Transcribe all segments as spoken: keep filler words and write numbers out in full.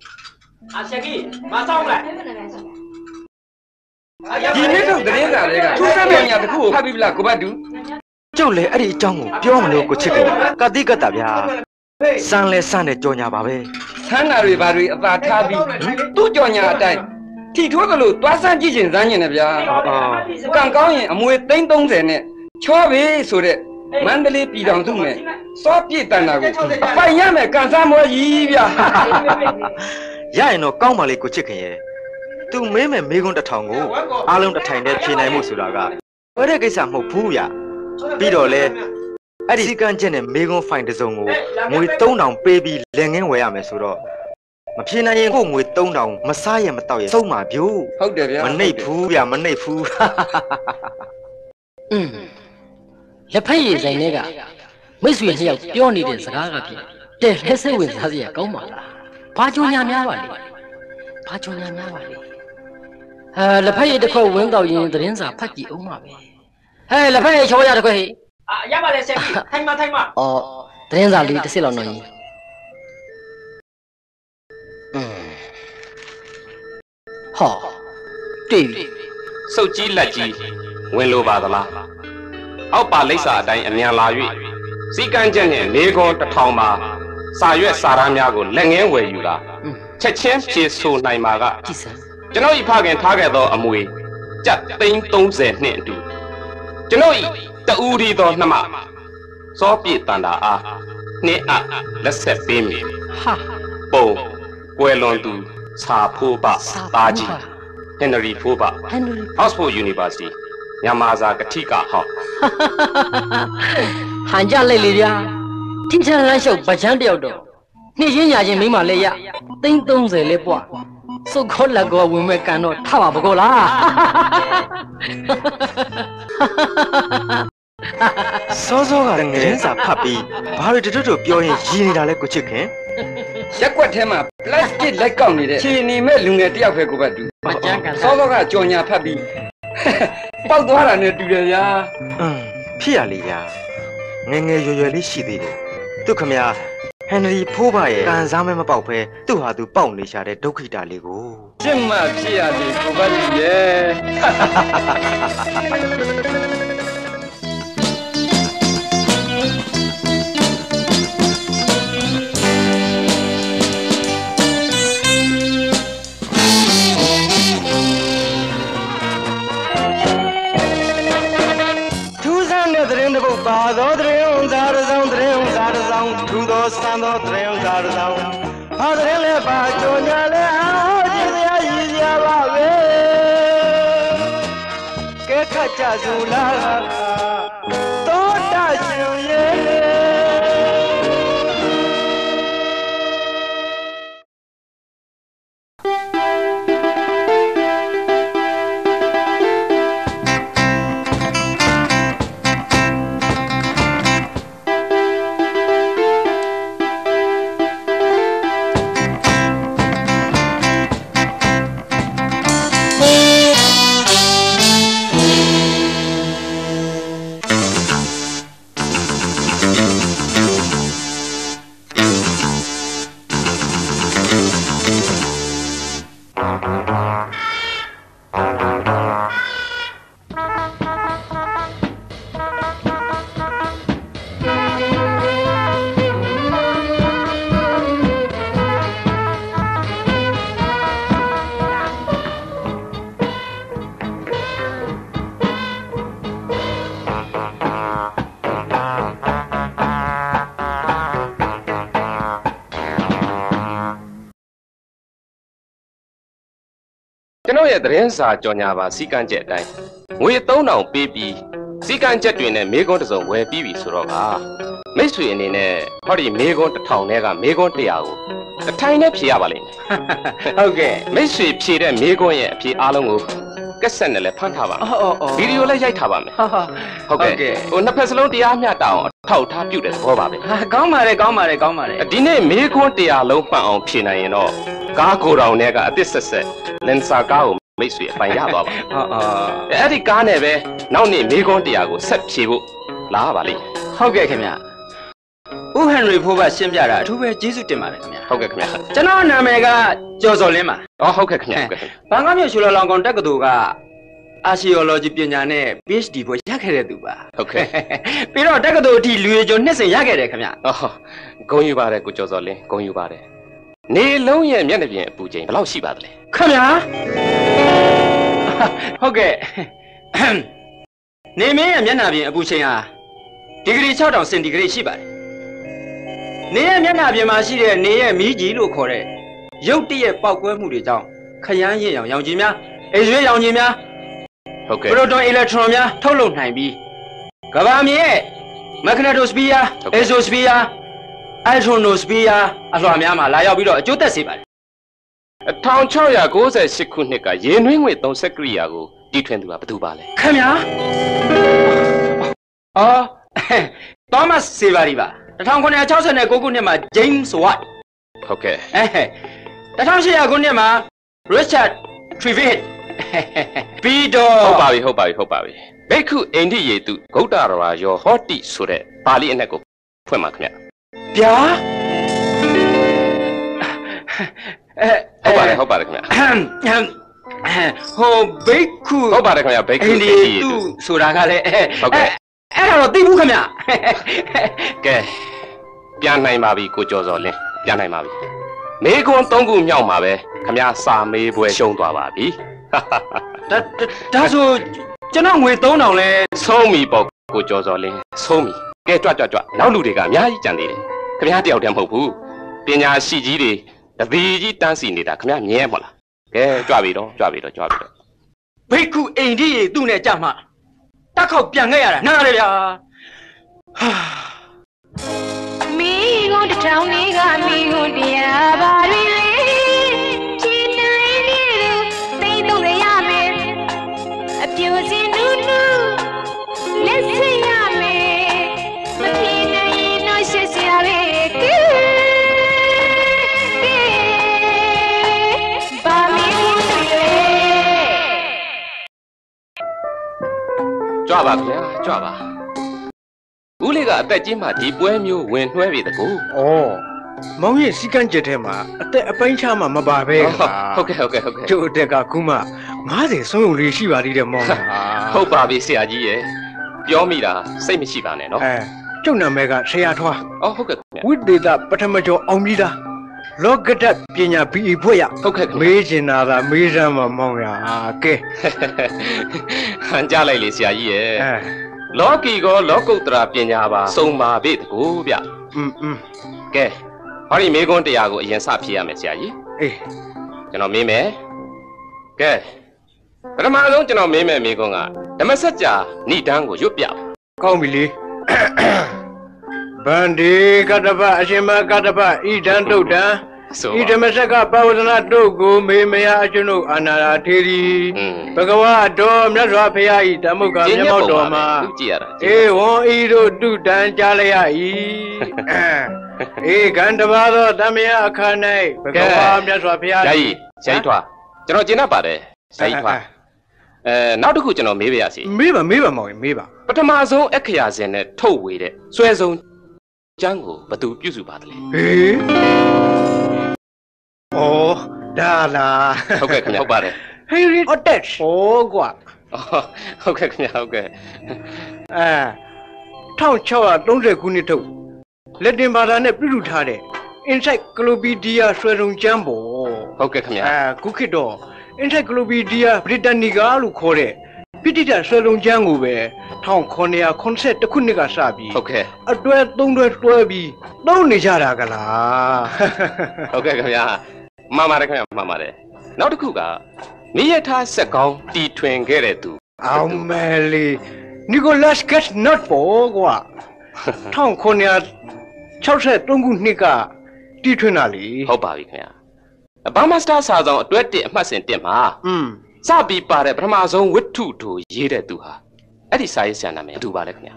阿小鸡，马上来。 今天都这样子的，出三秒伢子苦，怕比不了，苦不住。 就来阿里张我表没了个吃个，搞这个大家，上来上来叫伢爸呗。 上哪里把瑞把他比，都叫伢带。提出个路，多三几斤三斤的边。刚刚人没会等东西呢，瞧呗说的，满得里比当中呢，啥比单那个，半夜没干啥么意边。 伢人喏刚买了个吃个耶，都每每每个的汤锅，阿龙的菜呢偏爱么说那个，我这个啥么补呀？比如嘞，阿里时间呢每个饭的中午，每东南北边两个位也没说了。mà phía này có người đông đồng mà sai mà tao sâu mà biểu mà này phú ya mà này phú ừ là phải gì này cả mấy chuyện gì biểu này để sao cả vậy để hết sức quyền sao gì câu mà ba chỗ nhà nhà vậy ba chỗ nhà nhà vậy à là phải để coi quyền đầu gì để đến sao phát gì ông mà vậy hay là phải cho nhà được cái à nhà bà để xem thay mà thay mà ờ để đến sao đi để xem nói好，对。 手机垃圾，ဝင်လိုပါသလား။အောက်ပါလိပ်စာအတိုင်းအမြန်လာ၍စီကံချက်နဲ့နေကွန်တစ်ထောင်မှာစာရွက်စာတမ်းများကိုလက်ငင်းဝယ်ယူတာချက်ချင်းဖြေဆိုနိုင်မှာကကျွန်တော်ဤဖခင်ထားခဲ့သောအမွေကျပ်သိန်းသုံးဆယ်နှင့်အတူကျွန်တော်ဤတူရီသောနှမစောပြည့်တန်တာအားနှင်းအလက်ဆက်ပေးမည်ဟာပုံကွယ်လွန်သူစာဖိုးပတာကြီး Henry ဖိုးပ Oxford University မြန်မာစာကတိကဟောဟန်ကြလိုက်လေဗျာထိချမ်းလမ်းလျှောက်ဗချမ်းတယောက်တော့နှိချင်းညာချင်းမိမလဲရသိန်းသုံးဆယ်လဲပွားစုတ်ခေါ်လက်ကောဝင်မဲ့ကန်တော့ထပါဘကောလားစောစောကငရင်းစာဖတ်ပြီးဘာတွေတူတူပြောရင်ရည်နေတာလဲကိုချစ်ခင်ရက်ကွက်ထဲမှာ plastic လက်ကောက်နေတဲ့ခြေနေမဲ့လူငယ်တယောက်ပဲကိုပဲတူစောစောကကြော်ညာဖတ်ပြီးပေါက်သွားတာနဲ့တူတယ်ဗျာอืมဖြစ်ရလေဗျာငယ်ငယ်ရွယ်ရွယ်လေးရှိသေးတယ်သူခမဟန်နရီဖိုးပါရဲ့ကန်စားမဲမပေါက်ဖဲသူ့ဟာသူပေါက်နေရှာတဲ့ဒုက္ခိတာလေးကိုရှင်းမှဖြစ်ရလေကိုပဲတူရဲ့ပါသောတရေုံသာရဆောင်တရေုံသာရဆောင်ထူသောစံသောတရေုံသာရဆောင်ဘာတရေလဲပါကြောညာလဲအားကြည်စရာရည်စရာပါပဲကဲခတ်ကြစုလားသောတာရှင်ရဲ့ကျွန်တော်ရဲ့သတင်းစာကြော်ညာပါစီကံချက်အတိုင်းငွေသုံးထောင်ပေးပြီးစီကံချက်တွေနဲ့မေကွန်းတစ်စုံဝယ်ပြီးပြီဆိုတော့ကမိတ်ဆွေအနေနဲ့ဟောဒီမေကွန်းတစ်ထောင်နဲ့ကမေကွန်းတစ်ရာကိုတစ်ထိုင်နဲ့ဖြေရပါလိမ့်မယ်ဟုတ်ကဲ့မိတ်ဆွေဖြေတဲ့မေကွန်းရဲ့အဖြေအားလုံးကိုကက်ဆက်နဲ့လည်းဖမ်းထားပါမယ်ဗီဒီယိုလည်းရိုက်ထားပါမယ်ဟုတ်ကဲ့ဟိုနှစ်ဖက်စလုံးတရားမျှတအောင်ထောက်ထားပြုတဲ့သဘောပါပဲဟာကောင်းပါတယ်ကောင်းပါတယ်ကောင်းပါတယ်ဒီနေ့မေကွန်းတစ်ရာလုံးမှန်အောင်ဖြေနိုင်ရင်တော့ကားကိုယ်တော်နဲ့ကအစ်စ်ဆက်ဆက်လန်ဆာကားကိုမိတ်ဆွေအပိုင်ရသွားပါဟုတ်အော်အဲ့ဒီကားနဲ့ပဲနောက်နေ့မေကွန်းတရားကိုဆက်ဖြေဖို့လာပါလိမ့်ဟုတ်ကဲ့ခင်ဗျဦးဟန်ရီဖိုးကရှင်းပြတာအထူးပဲကျေးဇူးတင်ပါတယ်ခင်ဗျဟုတ်ကဲ့ခင်ဗျာကျွန်တော်နာမည်ကကျော်စော်လင်းပါအော်ဟုတ်ကဲ့ခင်ဗျာဟုတ်ကဲ့ဘန်ကောက်မြို့ရှူလောင်လောင်ကောင်တက္ကသိုလ်က Archaeology ပညာနဲ့ PhD ဘွဲ့ရခဲ့တဲ့သူပါဟုတ်ကဲ့ပြီးတော့တက္ကသိုလ်အထိလူရည်ကျော်နှစ်စဉ်ရခဲ့တယ်ခင်ဗျအော်ဂုဏ်ယူပါတယ်ကိုကျော်စော်လင်းဂုဏ်ယူပါတယ်နေလုံးရဲ့မျက်နှာပြင်အပူချိန်ဘယ်လောက်ရှိပါသလဲခင်ဗျာဟုတ်ကဲ့နေမင်းရဲ့မျက်နှာပြင်အပူချိန်ဟာဒီဂရီ ၆ထောင်စင်တီဂရိတ်ရှိပါတယ်နေရဲ့မျက်နှာပြင်မှာရှိတဲ့နေရဲ့မီးကြီးလို့ခေါ်တဲ့ရုပ်တရက်ပေါက်ကွဲမှုတွေကြောင့်ခရမ်းရင့်ရောင်ရောင်ကြီးများအရွေးရောင်ကြီးများဟုတ်ကဲ့ပရိုတွန်အီလက်ထရွန်များထုတ်လုပ်နိုင်ပြီးကမ္ဘာမြေရဲ့မက်ဂနက်တိုစဖီးယားအက်ဇိုစဖီးယားအိုက်ထရိုနိုစဖီးယားအလွှာများမှာလာရောက်ပြီးတော့အကျိုးသက်စေပါတယ်၁၆၉၈ခုနှစ်ကရေနွေးငွေသုံးဆက်ကရိယာကိုတီထွင်သူကဘယ်သူပါလဲခင်ဗျာအော်သောမတ်ဆေဗာရီပါ၁၉၆၉ခုနှစ်မှာ James Watt ဟုတ်ကဲ့အဲ၁၈၀၀ခုနှစ်မှာ Richard Trevithick ပြီးတော့ဟုတ်ပါပြီဟုတ်ပါပြီဟုတ်ပါပြီဘိက္ခုအိန္ဒိယေတုဂௌတရရာယောဟောတိဆိုတဲ့ပါဠိအနက်ကိုဖွင့်ပါခင်ဗျဗျာအဲဟုတ်ပါတယ်ဟုတ်ပါတယ်ခင်ဗျဟိုဘိက္ခုဟုတ်ပါတယ်ခင်ဗျဘိက္ခုအိန္ဒိယေတုဆိုတာကလည်းဟုတ်ကဲ့အဲ့ဒါတော့သိဘူးခင်ဗျကဲပြန်နိုင်ပါပြီကိုကျော်စော်လင်းပြန်နိုင်ပါပြီမေကွန်းသုံးခုမြောက်မှာပဲခင်ဗျစာမေးပွဲရှုံးသွားပါပြီဒါဒါဆိုကျွန်တော်ငွေသုံးထောင်လဲဆုံးပြီပေါ့ကိုကျော်စော်လင်းဆုံးပြီကဲကြွကြွကြွနောက်လူတွေကအများကြီးကြံသေးတယ်ခင်ဗျားတယောက်တည်းမဟုတ်ဘူးပညာရှိကြီးတွေတပီကြီးတန်းစီနေတာခင်ဗျားမြင်ရမလားကဲကြွပြီတော့ကြွပြီတော့ကြွပြီတော့ဘိက္ခုအိန္ဒိယေတုနဲ့ကြမှာတက်ခေါက်ပြန်ခဲ့ရတာနားရဗျာမီးကုန်တစ်ထောင်လေးကမီးကုန်တရားပါတွေလေဖြေနိုင်နေတဲ့သိတော့ရမယ်အပြိုစင်နူးနူးလက်စရမယ်မဖြေနိုင်ရင်တော့ရှက်စရာပဲကဲဘာမီးကုန်တွေလေကြွပါခင်ဗျာကြွပါဦးလေးကအသက်ကြီးမှဒီပွဲမျိုးဝင်နှွှဲပြီတကူဩမောင်ရဲ့စီကန်းချက်ထဲမှာအသက်အပိုင်းချမှမပါပဲကွာဟုတ်ကဲ့ဟုတ်ကဲ့ဟုတ်ကဲ့ကျို့အတက်ကခုမှငါးဆယ်ဆုံးုံလေးရှိပါသေးတယ်မောင်ဟာဟုတ်ပါပြီဆရာကြီးရဲ့ပြောမိတာစိတ်မရှိပါနဲ့နော်အဲကျုပ်နာမည်ကဆရာထွားအော်ဟုတ်ကဲ့ခင်ဗျာဝိသေသပထမကျော်အောင်ပြီးသားလောကဓာတ်ပညာဘီအဖွဲ့ရဟုတ်ကဲ့ခင်ဗျာမေးချင်တာကမေးစမ်းမှာမောင်ရကဲဟန်ကြလိုက်လေဆရာကြီးရဲ့အဲလောကီကောလောကုတ္တရာပညာပါစုံပါပြီတကူဗျอืมอืมကဲဟောဒီမေကွန်းတရားကိုအရင်စဖြေရမယ်ဆရာကြီးအေးကျွန်တော်မေးမယ်ကဲပထမဆုံးကျွန်တော်မေးမယ်မေကွန်းကဓမ္မစကြာဏိဒန်းကိုရွတ်ပြပါကောင်းပြီလေဗန္ဒီကတ္တပအရှင်မကတ္တပဣဒံတုတ်တံဆိုဣဓမ္မစကပဝဒနာတုတ်ကိုမေမယအကျွန်ုပ်အာနာရာထေရီဘဂဝါတော်မြတ်စွာဘုရားဤဓမ္မုကမျက်မှောက်တော်မှာသူကြည့်ရတာအေဝံဤတို့တုတံကြားလျက်ဤအေကံတပါသောတမယအခါ၌ဘဂဝါမြတ်စွာဘုရားဂျာကြီးဂျာကြီးထွားကျွန်တော်ကျင်တတ်ပါတယ်ဂျာကြီးထွားအဲနောက်တစ်ခုကျွန်တော်မေးပါရစီမေးပါမေးပါမောင်မေးပါပထမဆုံးအခရာစင်နဲ့ထုတ်ဝေတဲ့ဆွဲဆုံးကျမ်းကိုဘယ်သူပြုစုပါတယ်လဲဟေးဩဒါလားဟုတ်ကဲ့ခင်ဗျဟုတ်ပါတယ်ဟေးရီအတက်ဩကွာဟုတ်ကဲ့ခင်ဗျဟုတ်ကဲ့အဲ၁၆၃၀ခုနှစ်ထုတ်လက်တင်ဘာသာနဲ့ပြုလုပ်ထားတဲ့ Encyclopedia ဆွဲဆုံးကျမ်းပေါ့ဟုတ်ကဲ့ခင်ဗျအဲခုခေတ်တော့ Encyclopedia Britannica လို့ခေါ်တဲ့ပိဋိတဆွဲလုံးကျမ်းကိုပဲ၁၉၇၁ခုနှစ်ကစပြီးဟုတ်ကဲ့အတွဲသုံးတွဲတွဲပြီးသုံးနေကြတာကလားဟုတ်ကဲ့ခင်ဗျမှန်ပါတယ်ခင်ဗျမှန်ပါတယ်နောက်တစ်ခုကမိရထားစက်ကောင်းတီထွင်ခဲ့တဲ့သူအောင်မယ်လေနီကိုလတ်ကတ်နတ်ပေါ့ကွာ၁၉၆၃ခုနှစ်ကတီထွင်တာလေဟုတ်ပါပြီခင်ဗျဘာမစတာစာဆောင်အတွဲတစ်အမှတ်စဉ်တစ်မှာอืมစပြီးပါတဲ့ပထမဆုံးဝတ္ထုတို့ရေးတဲ့သူဟာအဲ့ဒီစာရေးဆရာနာမည်အတူပါလေခင်ဗျဟေး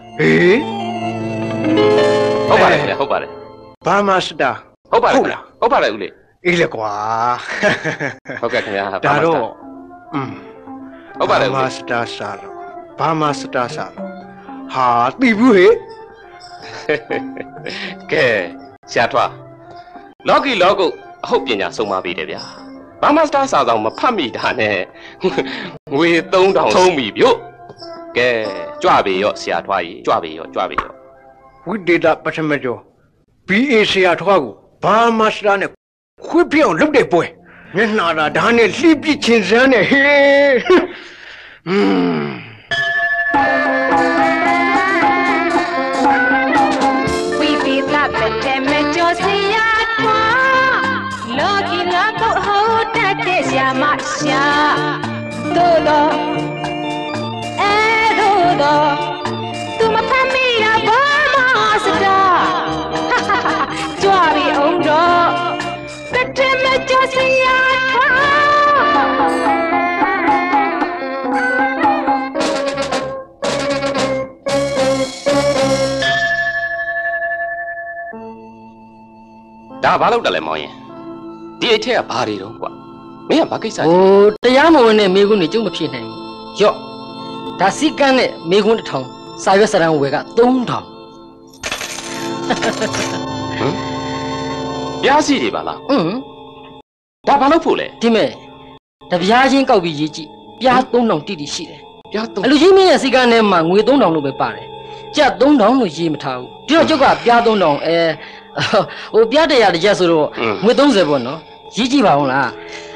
ဟုတ်ပါတယ်ခင်ဗျဟုတ်ပါတယ်ဘာမစတာဟုတ်ပါတယ်ခင်ဗျဟုတ်ပါတယ်ဦးလေးအေးလေကွာဟုတ်ကဲ့ခင်ဗျာဒါတော့อืมဟုတ်ပါတယ်ဘာမစတာစာတော့ဘာမစတာစာတော့ဟာသိဘူးဟဲ့ကဲဆရာထွားလောကီလောကုတ်အဟုတ်ပညာဆုံးမပေးတယ်ဗျာဘာမစတာစာဆောင်မဖတ်မိတာနဲ့ငွေသုံးထောင်ဆုံးပြီဗျို့ကဲကြွပေရော့ဆရာထွားကြီးကြွပေရော့ကြွပေရော့ဝိဒေတာပထမကျော် B A ဆရာထွားကိုဘာမစတာနဲ့ခွေးပြောင်းလုပ်တဲ့ပွဲမျက်နှာသာဒါနဲ့လှိပစ်ချင်းစမ်းနဲ့ဟေးอืมဝိဒေတာပထမကျော်ဆရာထွားလောကီလောကုတ်ဟုတ်တတ်တဲ့ဆရာမရှာတို့တော့အဲတို့တော့သူမဖမ်းမိတာဘာမှစတာကြွားပြီးအောင်တော့ပထမကျော်ဆရာထွားဒါဘာလို့တလဲမောင်ရင်ဒီအထက်ကဘာတွေတော့ကွာမင်းကဘာကိစ္စဟိုတရားမဝင်တဲ့မိကွန်းတွေကျုံမဖြစ်နိုင်ဘူးရော့ဒါစီကန်းနဲ့မိကွန်းတစ်ထောင်စာရွက်စာတမ်းဝယ်ကသုံးထောင်ဟမ်ပြားစီတွေပါလားဟွန်းဒါဘာလို့ဖို့လဲဒီမဲ့တပြားချင်းကောက်ပြီးရေးကြည့်ပြားသုံးထောင်တိတိရှိတယ်ပြားသုံးအလူကြီးမင်းရဲ့စီကန်းထဲမှာငွေသုံးထောင်လို့ပဲပါတယ်ကြက်သုံးထောင်လို့ရေးမထားဘူးဒီတော့ကျုပ်ကပြားသုံးထောင်အဲဟိုပြားတရားတစ်ချက်ဆိုတော့ငွေသုံးဆယ်ပေါ့နော်ရေးကြည့်ပါဦးလား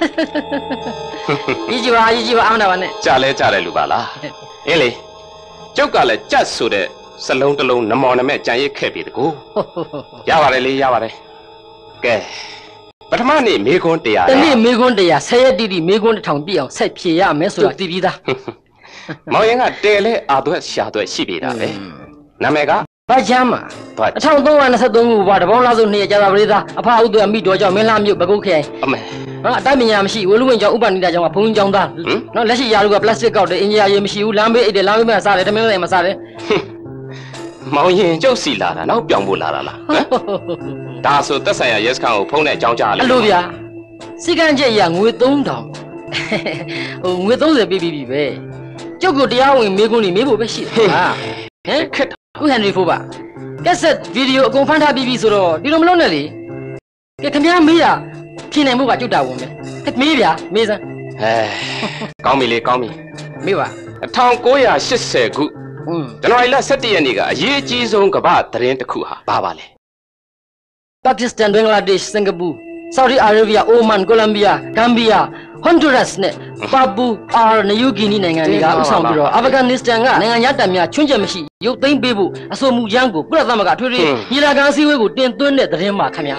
ရေးကြည့်ပါရေးကြည့်ပါအောင်တာပါနဲ့ကြားလဲကြားတယ်လူပါလားအင်းလေကျုပ်ကလည်းကြက်ဆိုတဲ့စလုံးတစ်လုံးနမော်နမဲ့ကြံရစ်ခဲ့ပြီတကူရပါတယ်လေရပါတယ်ကဲပထမနေ့မေခွန်းတရားတနေ့မေခွန်းတရားဆယ်ရက်တိတိမေခွန်းတစ်ထောင်ပြည့်အောင်ဆက်ဖြေရမယ်ဆိုတာသိပြီးသားမောင်ရင်ကတဲလဲအာသွက်ရှာသွက်ရှိပြီတာပဲနာမည်ကဘာချမ်းမှာအထောင်သုံးရာနှစ်ဆယ်သုံးခုပါတပေါင်းလားဆိုနှစ်ရကြတာပရိသအဖအုပ်သွဲအမိတော်ကြောင့်မင်းလာမြို့ဘကုတ်ခိုင်အမေနော်အတိုင်းပညာမရှိဝလူဝင်ကျောင်းဥပနိဒာကျောင်းကဘုံကျောင်းသားနော်လက်ရှိယာလူကပလတ်စတစ်ကောက်တယ်အင်ဂျင်နီယာရေးမရှိဘူးလမ်းဘေးအိတ်တယ်လမ်းဘေးမှာစားတယ်တမင်းလည်းမစားတယ်မောင်ရင်ကျုပ်စီလာတာနောက်ပြောင်းဖို့လာတာလားဟမ်ဒါဆိုသက်ဆိုင်ရာရဲစခန်းကိုဖုန်းနဲ့အကြောင်းကြားလိုက်အဲ့လိုဗျာစီကန်းချက်ရငွေသုံးထောင်ဟိုငွေသုံးဆယ်ပေးပြီးပြီပဲကျုပ်ကတရားဝင်မေးခွန်းနေမေးဖို့ပဲရှိတယ်ဟာဟမ်ခက်ဦးဟန်နရီဖိုးပါကက်ဆက်ဗီဒီယိုအကုန်ဖမ်းထားပြီးပြီဆိုတော့ဒီလိုမလုပ်နဲ့လေကဲခင်ဗျားမေးတာဖြေနိုင်မှုကကျုပ်တာဝင်ပဲမေးဗျာမေးစမ်းဟဲကောင်းပြီလေကောင်းပြီမေးပါအထောင်ကိုးရာရှစ်ဆယ်ခုอืมဇန်နဝါရီလဆယ့်တစ်ရက်နေ့ကအရေးအကြီးဆုံးကမ္ဘာသတင်းတစ်ခုဟာဘာပါလဲပါကစ္စတန်ဘင်္ဂလားဒေ့ရှ်စင်ကာပူဆော်ဒီအာရေဗျအိုမန်ကိုလံဘီယာဂမ်ဘီယာဟွန်ဒူရပ်စ်နဲ့ပါပူအာနယူဂီနီနိုင်ငံတွေကဥဆောင်ပြီးတော့အာဖဂန်နစ္စတန်ကနိုင်ငံရတပ်များချွင်းချက်မရှိရုပ်သိမ်းပေးဖို့အဆိုမူရန်ကိုကုလသမဂ္ဂထွေထွေညီလာခံအစည်းအဝေးကိုတင်သွင်းတဲ့သတင်းမှာခင်ဗျာ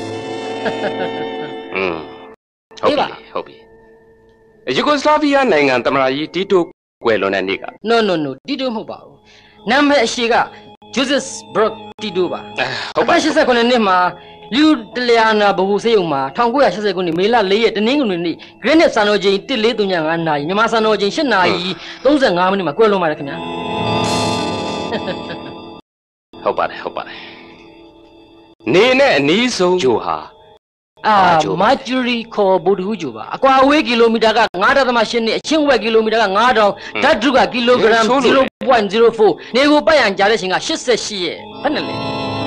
อืมဟုတ်ပြီဟုတ်ပြီယူဂိုစလာဗီးယားနိုင်ငံသမ္မတကြီးတီတိုကွယ်လွန်တဲ့နေ့က no no no တီတိုမဟုတ်ပါဘူးနာမည်အရှိကဂျိုဇက်ဘရော့တီတိုပါဟုတ်ပါရှစ်ဆယ်ခုနှစ်မှာလူတလျာနာဘဟုစေးုံမှာ၁၉၈၀ခုနှစ်မေလ၄ရက်တနင်္ဂနွေနေ့ဂရင်းနစ်စံတော်ချိန်တစ်လေးသုံးညငါးနာရီမြန်မာစံတော်ချိန်၈နာရီသုံးဆယ်ငါးမိနစ်မှာကွယ်လွန်ပါတယ်ခင်ဗျာဟုတ်ပါတယ်ဟုတ်ပါတယ်နေနဲ့အနီးဆုံးဂျိုဟာအာမာဂျူရီခေါ်ဘူဒူဂျိုပါအကွာအဝေးကီလိုမီတာက၅ဒသမ၈နှစ်အချင်းဝက်ကီလိုမီတာက၅တောင်ဓာတ်ဒုကကီလိုဂရမ်ဇီရိုပွိုင်ဇီရိုဖိုနေကိုပတ်ရန်ကြားတဲ့ချိန်က၈၈ရက်ဘယ်နဲ့လဲ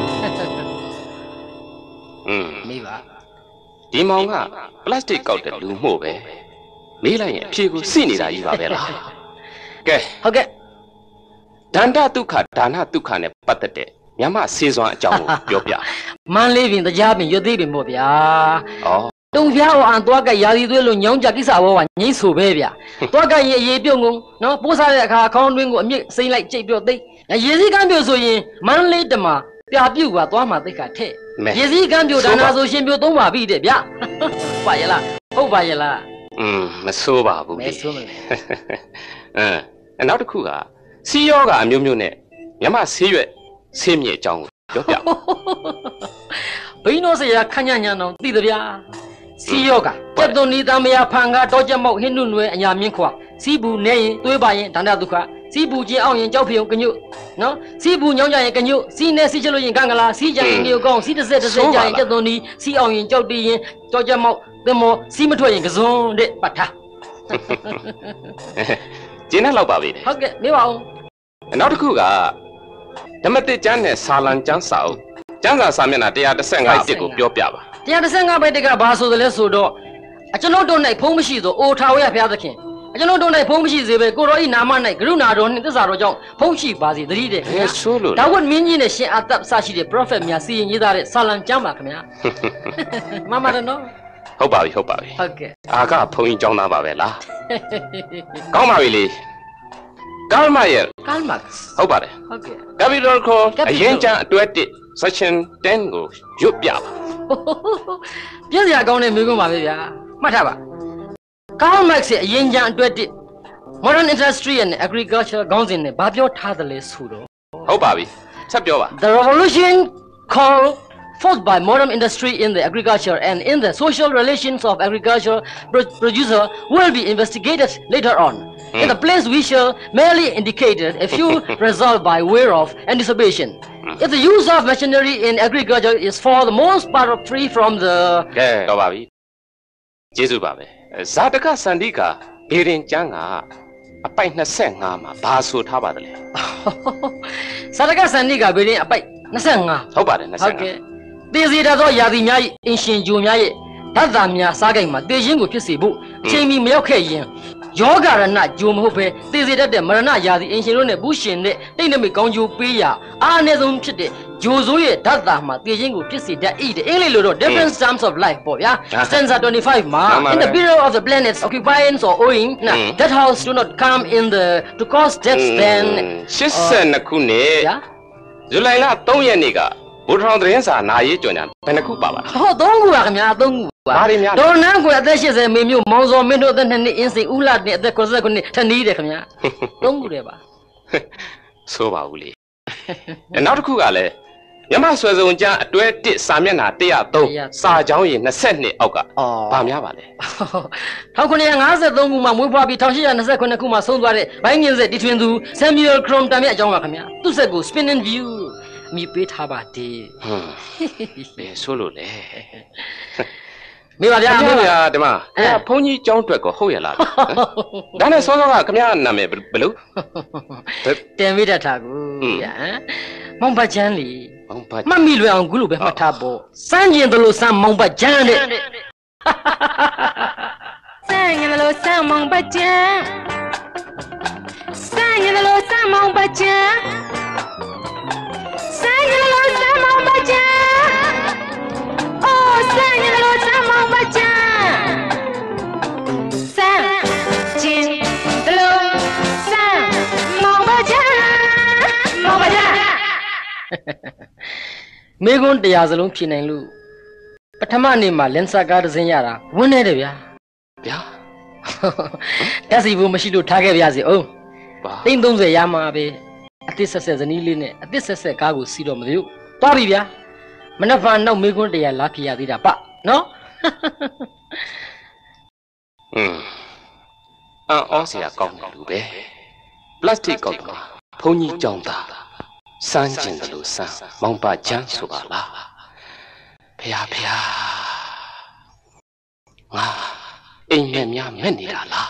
อืมမေးပါဒီမောင်ကပလတ်စတစ်ကောက်တဲ့လူမှုပဲမေးလိုက်ရင်အဖြေကိုစိနေတာကြီးပါပဲလားကဲဟုတ်ကဲ့ဒန္တဒုက္ခဒါနဒုက္ခနဲ့ပတ်သက်တဲ့မြမဆေးစွမ်းအကြောင်းကိုပြောပြမန်းလေးပင်တရားပင်ရွတ်သေးပင်ပေါ့ဗျာဩတုံဖျားအောင်သွားကရာသီသွေးလို့ညောင်းကြကိစ္စဘောကငိမ့်ဆိုပဲဗျာသွားကရင်အရေးပြုံကုန်နော်ပိုးစားတဲ့အခါအခေါင်းတွင်းကိုအမြင့်စိမ့်လိုက်ကြိတ်ပြောသိရေစည်းကမ်းပြိုဆိုရင်မန်းလေးတမပြပြုတ်ကသွားမှသိက္ခာထဲ့ရေစည်းကမ်းပြိုဒါနာဆိုရှင်ပြိုသုံးပါပြီတဲ့ဗျာဟုတ်ပါရဲ့လားဟုတ်ပါရဲ့လားอืมမဆိုးပါဘူးမဆိုးမလဲအင်းနောက်တစ်ခုကစီယောကအမျိုးမျိုးနဲ့မြမဆေးရွက်ဆေးမြေအကြောင်းကိုပြောပြဘိန်းတော်ဆရာခန့်ညံ့ညံတော့သိသဗျာစီယောကကျက်သွန်နီတမယာဖန်ကတော့ချက်မောက်ဟင်းနုနွယ်အညာမြင့်ခွာစီးဘူးနေရင်သွေးပါရင်ဒန္တဒုက္ခစီးဘူးချင်းအောင်ရင်ကြောက်ဖျုံကညွတ်နော်စီးဘူးညောင်းကြရင်ကညွတ်စီးနေစီးချလို့ရင်ကံကလာစီးကြရင်မျိုးကောင်းစီးတစ်စက်တစ်စက်ကြရင်ကျက်သွန်နီစီးအောင်ရင်ကြောက်တီးရင်ကြောက်ချက်မောက်သမောစီးမထွက်ရင်ကစွန်းတဲ့ပတ်ထားကျင်းနဲ့လောက်ပါပြီဟုတ်ကဲ့နေပါဦးနောက်တစ်ခုကဓမ္မတိကျမ်းနဲ့ဆာလံကျမ်းစာအုပ်ကျမ်းစာစာမျက်နှာone thirty-fiveတစ်ကိုပြောပြပါ one thirty-fiveဘိုက်ကဘာဆိုတယ်လဲဆိုတော့ကျွန်တော်တို့၌ဖုံးမရှိသောအိုထာဝရဘုရားသခင်ကျွန်တော်တို့၌ဖုံးမရှိစေပဲကိုရောဤနာမ၌ကရုဏာတော်နှင့်သစ္စာတော်ကြောင့်ဖုံးရှိပါစေတည်းတဲ့ခင်ဗျာဆိုလို့ဒါဝတ်မင်းကြီးနဲ့ရှင်အာသပ်စရှိတဲ့ prophet များစီရင်ရေးသားတဲ့စာလံကျမ်းပါခင်ဗျာမမရနော်ဟုတ်ပါပြီဟုတ်ပါပြီဟုတ်ကဲ့အာကဘုန်းကြီးကျောင်းသားပါပဲလားကောင်းပါပြီလေကားမရဲ့ကားမတ်စ်ဟုတ်ပါတယ်ဟုတ်ကဲ့ capital call အရင်ကျမ်းအတွဲone section tenကိုရွတ်ပြပါပြည့်စရာကောင်းတဲ့မိကုန်းပါပဲဗျာမှတ်ထားပါကားမတ်စ်ရဲ့အရင်ကျမ်းအတွဲone modern industry and agriculture ခေါင်းစဉ်နဲ့ဘာပြောထားသလဲဆိုတော့ဟုတ်ပါပြီဆက်ပြောပါ The revolution called forced by modern industry in the agriculture and in the social relations of agricultural producer will be investigated later on. Mm. In the place we shall merely indicated a few results by way of anticipation. Mm. If the use of machinery in agriculture is for the most part free from the... Okay, တော့ပါပြီကျေးဇူးပါပဲဇာတကစန္ဒီကဘေရင်ကျမ်းကအပိုက်twenty-fiveမှာဘာဆိုထားပါသလဲဇာတကစန္ဒီကဘေရင်အပိုက်twenty-five ဟုတ်ပါတယ်twenty-five ဟုတ်ကဲ့တေစီတသောယာတိများ၏အင်ရှင်ဂျိုများ၏ဓာတ်သားများစားကိုက်မှာတေခြင်းကိုဖြစ်စေဖို့အချိန်မီမရောက်ခဲ့ရင်ယောဂရဏဂျိုမဟုတ်ပဲတေစီတတ်တဲ့မရဏယာတိအင်ရှင်တို့နဲ့ဘူးရှင်တဲ့တိတ်နမိတ်ကောင်းကျိုးပေးရာအားအနည်းဆုံးဖြစ်တဲ့ဂျိုဆိုးရဲ့ဓာတ်သားမှာတေခြင်းကိုဖြစ်စေတတ်၏တဲ့အင်္ဂလိပ်လိုတော့ different terms of life ပေါ့ဗျာ stanza twenty-five မှာ in the period of the planets occupying or owing that house do not come in the to cause death then eighty-twoခုနှစ်ဇူလိုင်လthreeရက်နေ့ကဘုထောင်သတင်းစာနာရေးကြော်ညာဘယ်နှခုပါပါဟောသုံးခုပါခင်ဗျာသုံးခုပါဘာတွေများဒေါ်နန်းကိုအသက်eightyမေမျိုးမောင်စောမင်းတို့အသက်twoနှစ်အင်းစိန်ဦးလာနဲ့အသက်ninety-nineထနီးတယ်ခင်ဗျာသုံးခုတည်းပါဆိုပါဘူးလေနောက်တစ်ခုကလည်းမြမဆွဲစုံကျမ်းအတွဲoneစာမျက်နှာone oh threeစာကြောင်းရေtwenty-twoအောက်ကဘာများပါလဲ nineteen fifty-threeခုမှာမွေးဖွားပြီးeighteen twenty-twoခုမှာဆုံးသွားတဲ့ဘိုင်းငင်းဆက်တီထွင်သူ Samuel Crompton ရဲ့အကြောင်းပါခင်ဗျာသူ့ဆက်ကို Spinning Viewမိပေးထားပါတယ်ဟွန်းဘယ်ဆိုလို့လဲမေးပါဗျာမေးပါဗျာဒီမှာအဲဘုန်းကြီးကျောင်းအတွက်ကိုဟုတ်ရလားဒါနဲ့စောစောကခင်ဗျာနာမည်ဘယ်လိုတင်မိတတ်တာကိုဗျာမောင်ဘချမ်းလီမောင်ဘမှတ်မိလွယ်အောင်ခုလိုပဲမှတ်ထားပေါ့စမ်းကျင်တယ်လို့စမ်းမောင်ဘချမ်းတဲ့စမ်းကျင်တယ်လို့စမ်းမောင်ဘချမ်းစမ်းကျင်တယ်လို့စမ်းမောင်ဘချမ်းSang you lo sang mong baca, oh sang you lo sang mong baca, sang jin lo sang mong baca, mong baca. မိကွန်းတရားစလုံးဖြေနိုင်လို့ပထမနေ့မှာလင်ဆာကားတစ်စင်းရတာဝန်းနေတယ်ဗျာဗျာတက်စီဘူးမရှိလို့ထားခဲ့ဗျာစီအောင်သိန်းthirtyရမှာပဲအသစ်ဆက်ဆက်ဇနီးလေးနဲ့အသစ်ဆက်ဆက်ကားကိုစီးတော့မလို့သွားပြီဗျာမနှက်ဖန်နောက်မေးခွန်းတရားလာဖြစ်ရသေးတာပနော်อืมအော်အော်ဆရာကောင်းတယ်လို့ပဲပလတ်စတစ်ကောက်တော့ဘုန်းကြီးကြောင်သားစမ်းကျင်တယ်လို့စမ်းမောင်ပါချမ်းဆိုပါလားဖေဟာဖေဟာငါအိမ်မက်များမဲ့နေတာလား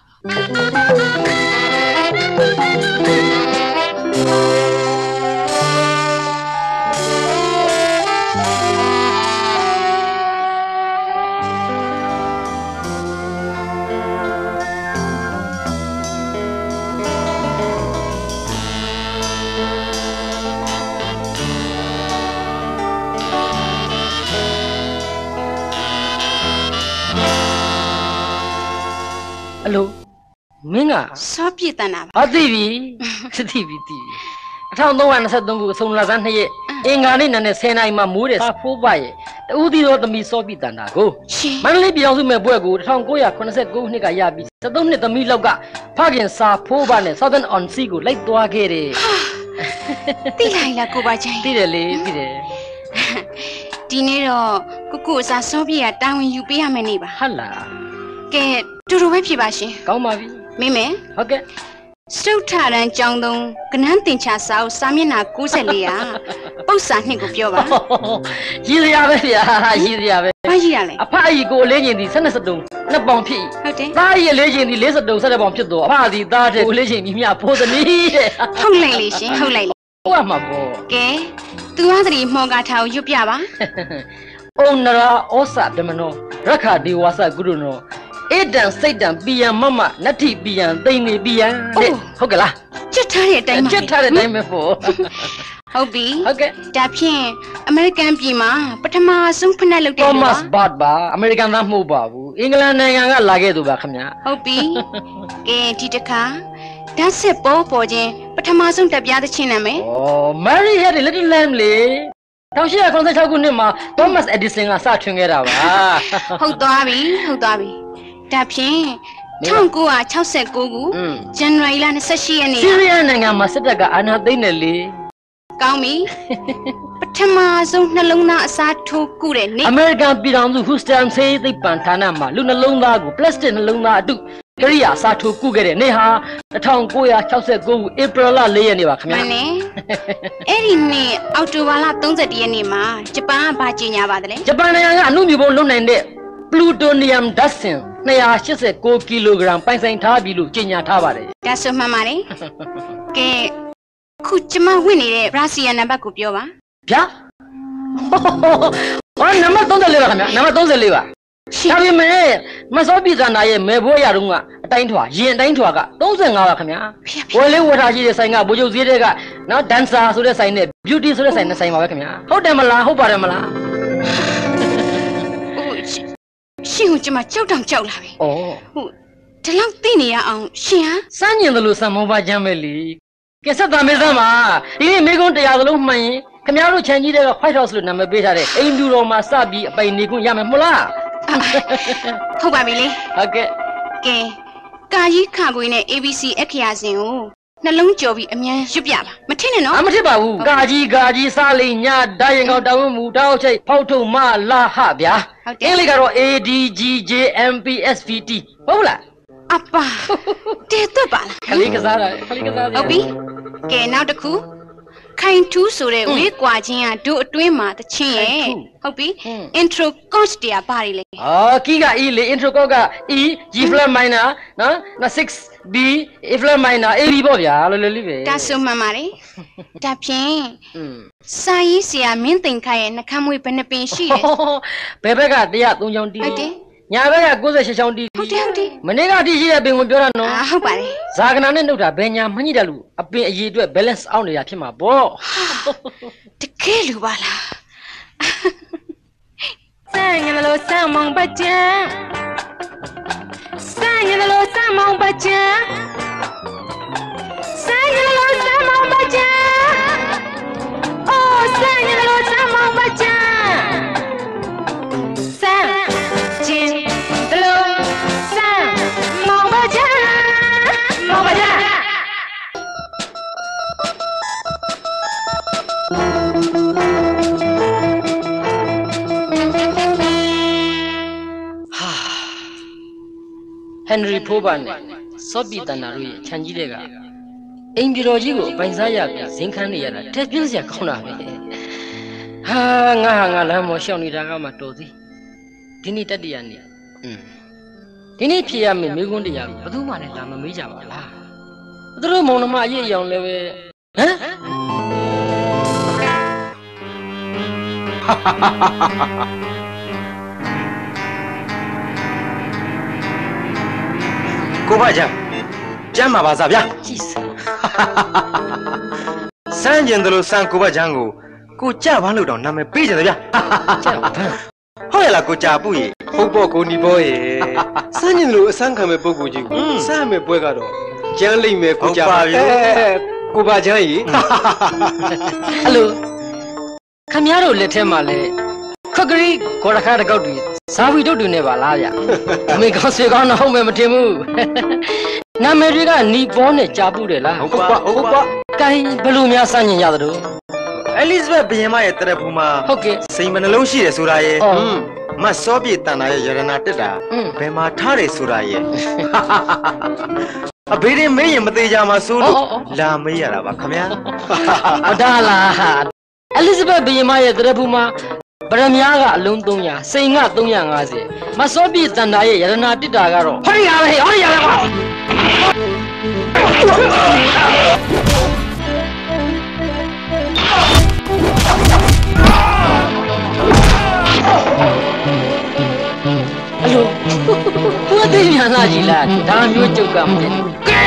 အလိုမင်းကစောပြည့်တန်တာပါသိပြီသိပြီသိပြီ1323ခုအဆုံးလဆန်းနှစ်ရက်အင်္ဂါနေ့နံနဲ့tenနာရီမှာမိုးတယ်စာဖိုးပါရဲ့တူးသီတော်သမီးစောပြည့်တန်တာကိုမန္တလေးပြည်အောင်စုမဲ့ဘွဲ့ကိုnineteen eighty-nineခုနှစ်ကရပြီးthirteenနှစ်သမီးလောက်ကဖခင်စာဖိုးပါနဲ့ Southern on Sea ကိုလိုက်သွားခဲ့တယ်သိလိုက်လားကိုပါချိုင်းသိတယ်လေသိတယ်ဒီနေ့တော့ကိုကိုအစားစောပြည့်ကတာဝန်ယူပေးရမယ်နေပါဟုတ်လားကဲတူတူပဲဖြစ်ပါရှင်ကောင်းပါပြီမင်းမေဟုတ်ကဲ့စတုထရန်ကျောင်းသုံးကနန်းတင်ချစာအုပ်စာမျက်နှာninety-fourရာပု္ပ္ပစာနှစ်ကိုပြောပါရည်ရပဲဗျာရည်ရပဲဘာရည်ရလဲအဖအကြီးကိုအလေးကျင်သည်twelve sevenနှစ်ပေါင်ဖြစ်ဟုတ်တယ်သားကြီးအလေးကျင်သည်forty-two sevenပေါင်ဖြစ်တော့အဖသည်သားတဲ့ကိုလေးကျင်မြမြဖိုးသမီးတဲ့ဟုတ်လိုက်လေရှင်ဟုတ်လိုက်ဟုတ်ရမှာပေါ့ကဲ तू ဟာတည်းမော်ကာထားကိုရွတ်ပြပါဩနရာဩစဗမနောရခဒေဝါစကုရုနောဧတံစိတ်တံပိယံမမနတ္ထိပိယံသိနေပိယံတဲ့ဟုတ်ကလားကြွတ်ထားတဲ့အတိုင်းပါကြွတ်ထားတဲ့အတိုင်းပဲပေါ့ဟုတ်ပြီဟုတ်ကဲ့ဒါဖြင့်အမေရိကန်ပြည်မှာပထမဆုံးဖက်နှက်လုပ်တဲ့သောလူမပါတ်ဘတ်ပါအမေရိကန်သားမဟုတ်ပါဘူးအင်္ဂလန်နိုင်ငံကလာခဲ့သူပါခင်ဗျာဟုတ်ပြီကဲဒီတစ်ခါဓာတ်စစ်ပေါ်ပေါ်ချင်းပထမဆုံးတက်ပြသချင်းနာမယ်ဩ Mary had a little lamb လေ၁၈၇၆ခုနှစ်မှာ Thomas Edison ကစထွင်ခဲ့တာပါဟုတ်သွားပြီဟုတ်သွားပြီဒါဖြင့်၁၉၆၉ခု ဇန်နဝါရီလ၂၈ရက်နေ့ဆီးရီးယားနိုင်ငံမှာစစ်တပ်ကအာဏာသိမ်းတယ်လေကောင်းပြီပထမဆုံးနှလုံးသားအစားထိုးကုတဲ့နေ့အမေရိကန်ပြည်ထောင်စု Houston ဆေးသိပ္ပံဌာနမှာလူနှလုံးသားကိုပလတ်စတစ်နှလုံးသားအတုကရိယာအစားထိုးကုခဲ့တဲ့နေ့ဟာ၁၉၆၉ခုဧပြီလ၄ရက်နေ့ပါခင်မှဗျာန်တယ်အဲ့ဒီနေ့အောက်တိုဘာလ၃၁ရက်နေ့မှာဂျပန်ကဘာကြေညာပါသလဲဂျပန်နိုင်ငံကအမှုမြပုံလုံနိုင်တဲ့ plutonium ဓာတ်စင်၂၈၉ကီလိုဂရမ်ပိုင်ဆိုင်ထားပြီလို့ကြေညာထားပါတယ်ဒါဆိုမှန်ပါတယ်ကဲခုကျမဝင်နေတဲ့ဘရာစီယာနံပါတ်ကိုပြောပါဗျာဟောနံပါတ်၃၄ပါခင်ဗျာနံပါတ်၃၄ပါဒါပေမဲ့မစောပြည်သနာရဲ့မေဘွေးရတုန်းကအတိုင်းထွာရင်အတိုင်းထွာက၃၅ပါခင်ဗျာဝယ်လေးဝယ်ထားရှိတဲ့ဆိုင်ကဗိုလ်ချုပ်ဈေးတွေကနော်ဒန်ဆာဆိုတဲ့ဆိုင်နဲ့ beauty ဆိုတဲ့ဆိုင်နဲ့ဆိုင်ပါပဲခင်ဗျာဟုတ်တယ်မလားဟုတ်ပါတယ်မလားဟိုရှင်ကိုကျမကြောက်တောင်ကြောက်လာပြီဩဟိုဒီလောက်သိနေရအောင်ရှင်ဟာစမ်းညင်တယ်လို့စံမောပါချမ်းပဲလေကဲဆက်တာမေးစမ်းပါဒီနေ့မိကုန်းတရားစလုံးမှန်ရင်ခင်ဗျားတို့ခြံကြီးတွေက White House လို့နာမည်ပေးထားတဲ့အိမ်ဖြူတော်မှာစပြီးအပိုင်နေခွင့်ရမယ်မဟုတ်လားဟုတ်ပါပြီလေဟုတ်ကဲ့ကဲကာကြီးခါခွေနဲ့ A B C အခရာစင်ကိုနှလုံးကြော်ပြီးအမြန်ရွတ်ပြပါမထင်နဲ့နော်အမထစ်ပါဘူးကာကြီးကာကြီးစားလိညဒိုင်ရင်ကောင်တောင်းမှုတောက်ချိတ်ဖောက်ထုံမလာဟဗျာအင်္ဂလိပ်ကတော့ A D G J M P S V T ဟုတ်လားအပါတဲတော့ပါလားခလေးကစားတာခလေးကစားဟုတ်ပြီကဲနောက်တစ်ခုခိုင်ထူးဆိုတဲ့ဝေးကွာချင်းကတို့အတွင်းမှာတချင်းရဲ့ဟုတ်ပြီ intro course တရားပါလေအော်ကီက E လေ intro ကောက E G flat minor နော်နော် six B A flat minor A B ပေါ့ဗျာလောလောလေးပဲဒါဆိုမှန်ပါတယ်ဒါဖြင့်စာရေးဆရာမင်းသိန်ခိုင်ရဲ့နှခမ်းမွေးဘယ်နှပင်ရှိလဲဘယ်ဘက်က၁၀၃ချောင်းတီးဟုတ်တယ်ညာဘက်က၉၈ချောင်းတီးဟုတ်တယ်ဟုတ်တယ်မနေ့ကတီးရှိတဲ့ပင်ကိုပြောတာနော်အာဟုတ်ပါတယ်ဇာကနာနဲ့နှုတ်တာဘယ်ညာမညှိတယ်လို့အပင်အရေးအတွက် balance အောက်နေတာဖြစ်မှာပေါ့တကယ်လူပါလားစံရလို့စံမောင်ပကြံစံရလို့စံမောင်ပကြံစံရလို့စံမောင်ပကြံအိုးစံရလို့စံမောင်ပကြံစံကျင်တလို့စံမောင်ပကြံမောင်ပကြံဟန်နရီဖိုးပါနဲ့စောပီတန်နာတို့ရဲ့ခြံကြီးတွေကအိမ်ပြည်တော်ကြီးကိုအပိုင်စားရပြီးဇင်ခန်းနေရတာတက်ပြင်းစရာကောင်းတာပဲဟာငါဟာငါလမ်းမော်ရှောင်းနေတာကမှတော်သေးဒီနေ့တတ္တရနေ့อืมဒီနေ့ဖြေရမယ်မိကွန်းတရားဘယ်သူမှလည်းလာမမေးကြပါလားသူတို့မောင်နှမအရေးအယောင်လည်းပဲဟမ်ကိုဖချမ်းကျမ်းမှာပါစားဗျာကြည့်စစမ်းကျင်တယ်လို့စမ်းကိုဖချမ်းကိုကိုကြပါလို့တော့နာမည်ပေးကြတယ်ဗျာကြောက်ဗန်းဟုတ်ရလားကိုကြာပူရေဟုတ်ပေါ့ကိုနီဘောရေစမ်းညင်လို့အစမ်းခံမဲ့ပုံကိုကြီးကိုစမ်းမဲ့ပွဲကတော့ကျန်းလိမ့်မယ်ကိုကြာပါပြီကိုပါချမ်းကြီးအဲ့လိုခမည်းတော်လက်ထဲမှာလဲခက်ဂရီခေါ်ရခါတကောက်တွေဇာဝီတုတ်တွေနဲ့ပါလားဗျအမေကောင်းဆွေကောင်းတော့ဟုတ်မယ်မထင်ဘူးနာမည်တွေကနီပေါ်နဲ့ကြာပူတယ်လားဟုတ်ပါဟုတ်ပါကိုင်းဘယ်လိုများစမ်းညင်ရသလိုအဲလီဇဘက်ဘုရင်မရဲ့တရက်ဖူးမှာဟုတ်ကဲ့စိန်မနှလုံးရှိတယ်ဆိုတာရဲ့အော်မတ်စောပြေတန်တာရဲ့ရတနာတက်တာอืมဘယ်မှာထားတယ်ဆိုတာရဲ့အဘေးရင်မေးရင်မသေးကြမှာစိုးလို့အော်အော်လာမေးရတာပါခမညာအဒါလားအဲလီဇဘက်ဘုရင်မရဲ့တရက်ဖူးမှာဗရမ ्या ကအလုံး၃၀၀စိန်က၃၅၀မစောပြည့်တန်တာရဲ့ရတနာတစ်တာကတော့ဟောရပါဟေ့ဟောရပါမ်းသာကြီးလားဒါမျိုးကြုတ်ကမဖြစ်ကဲ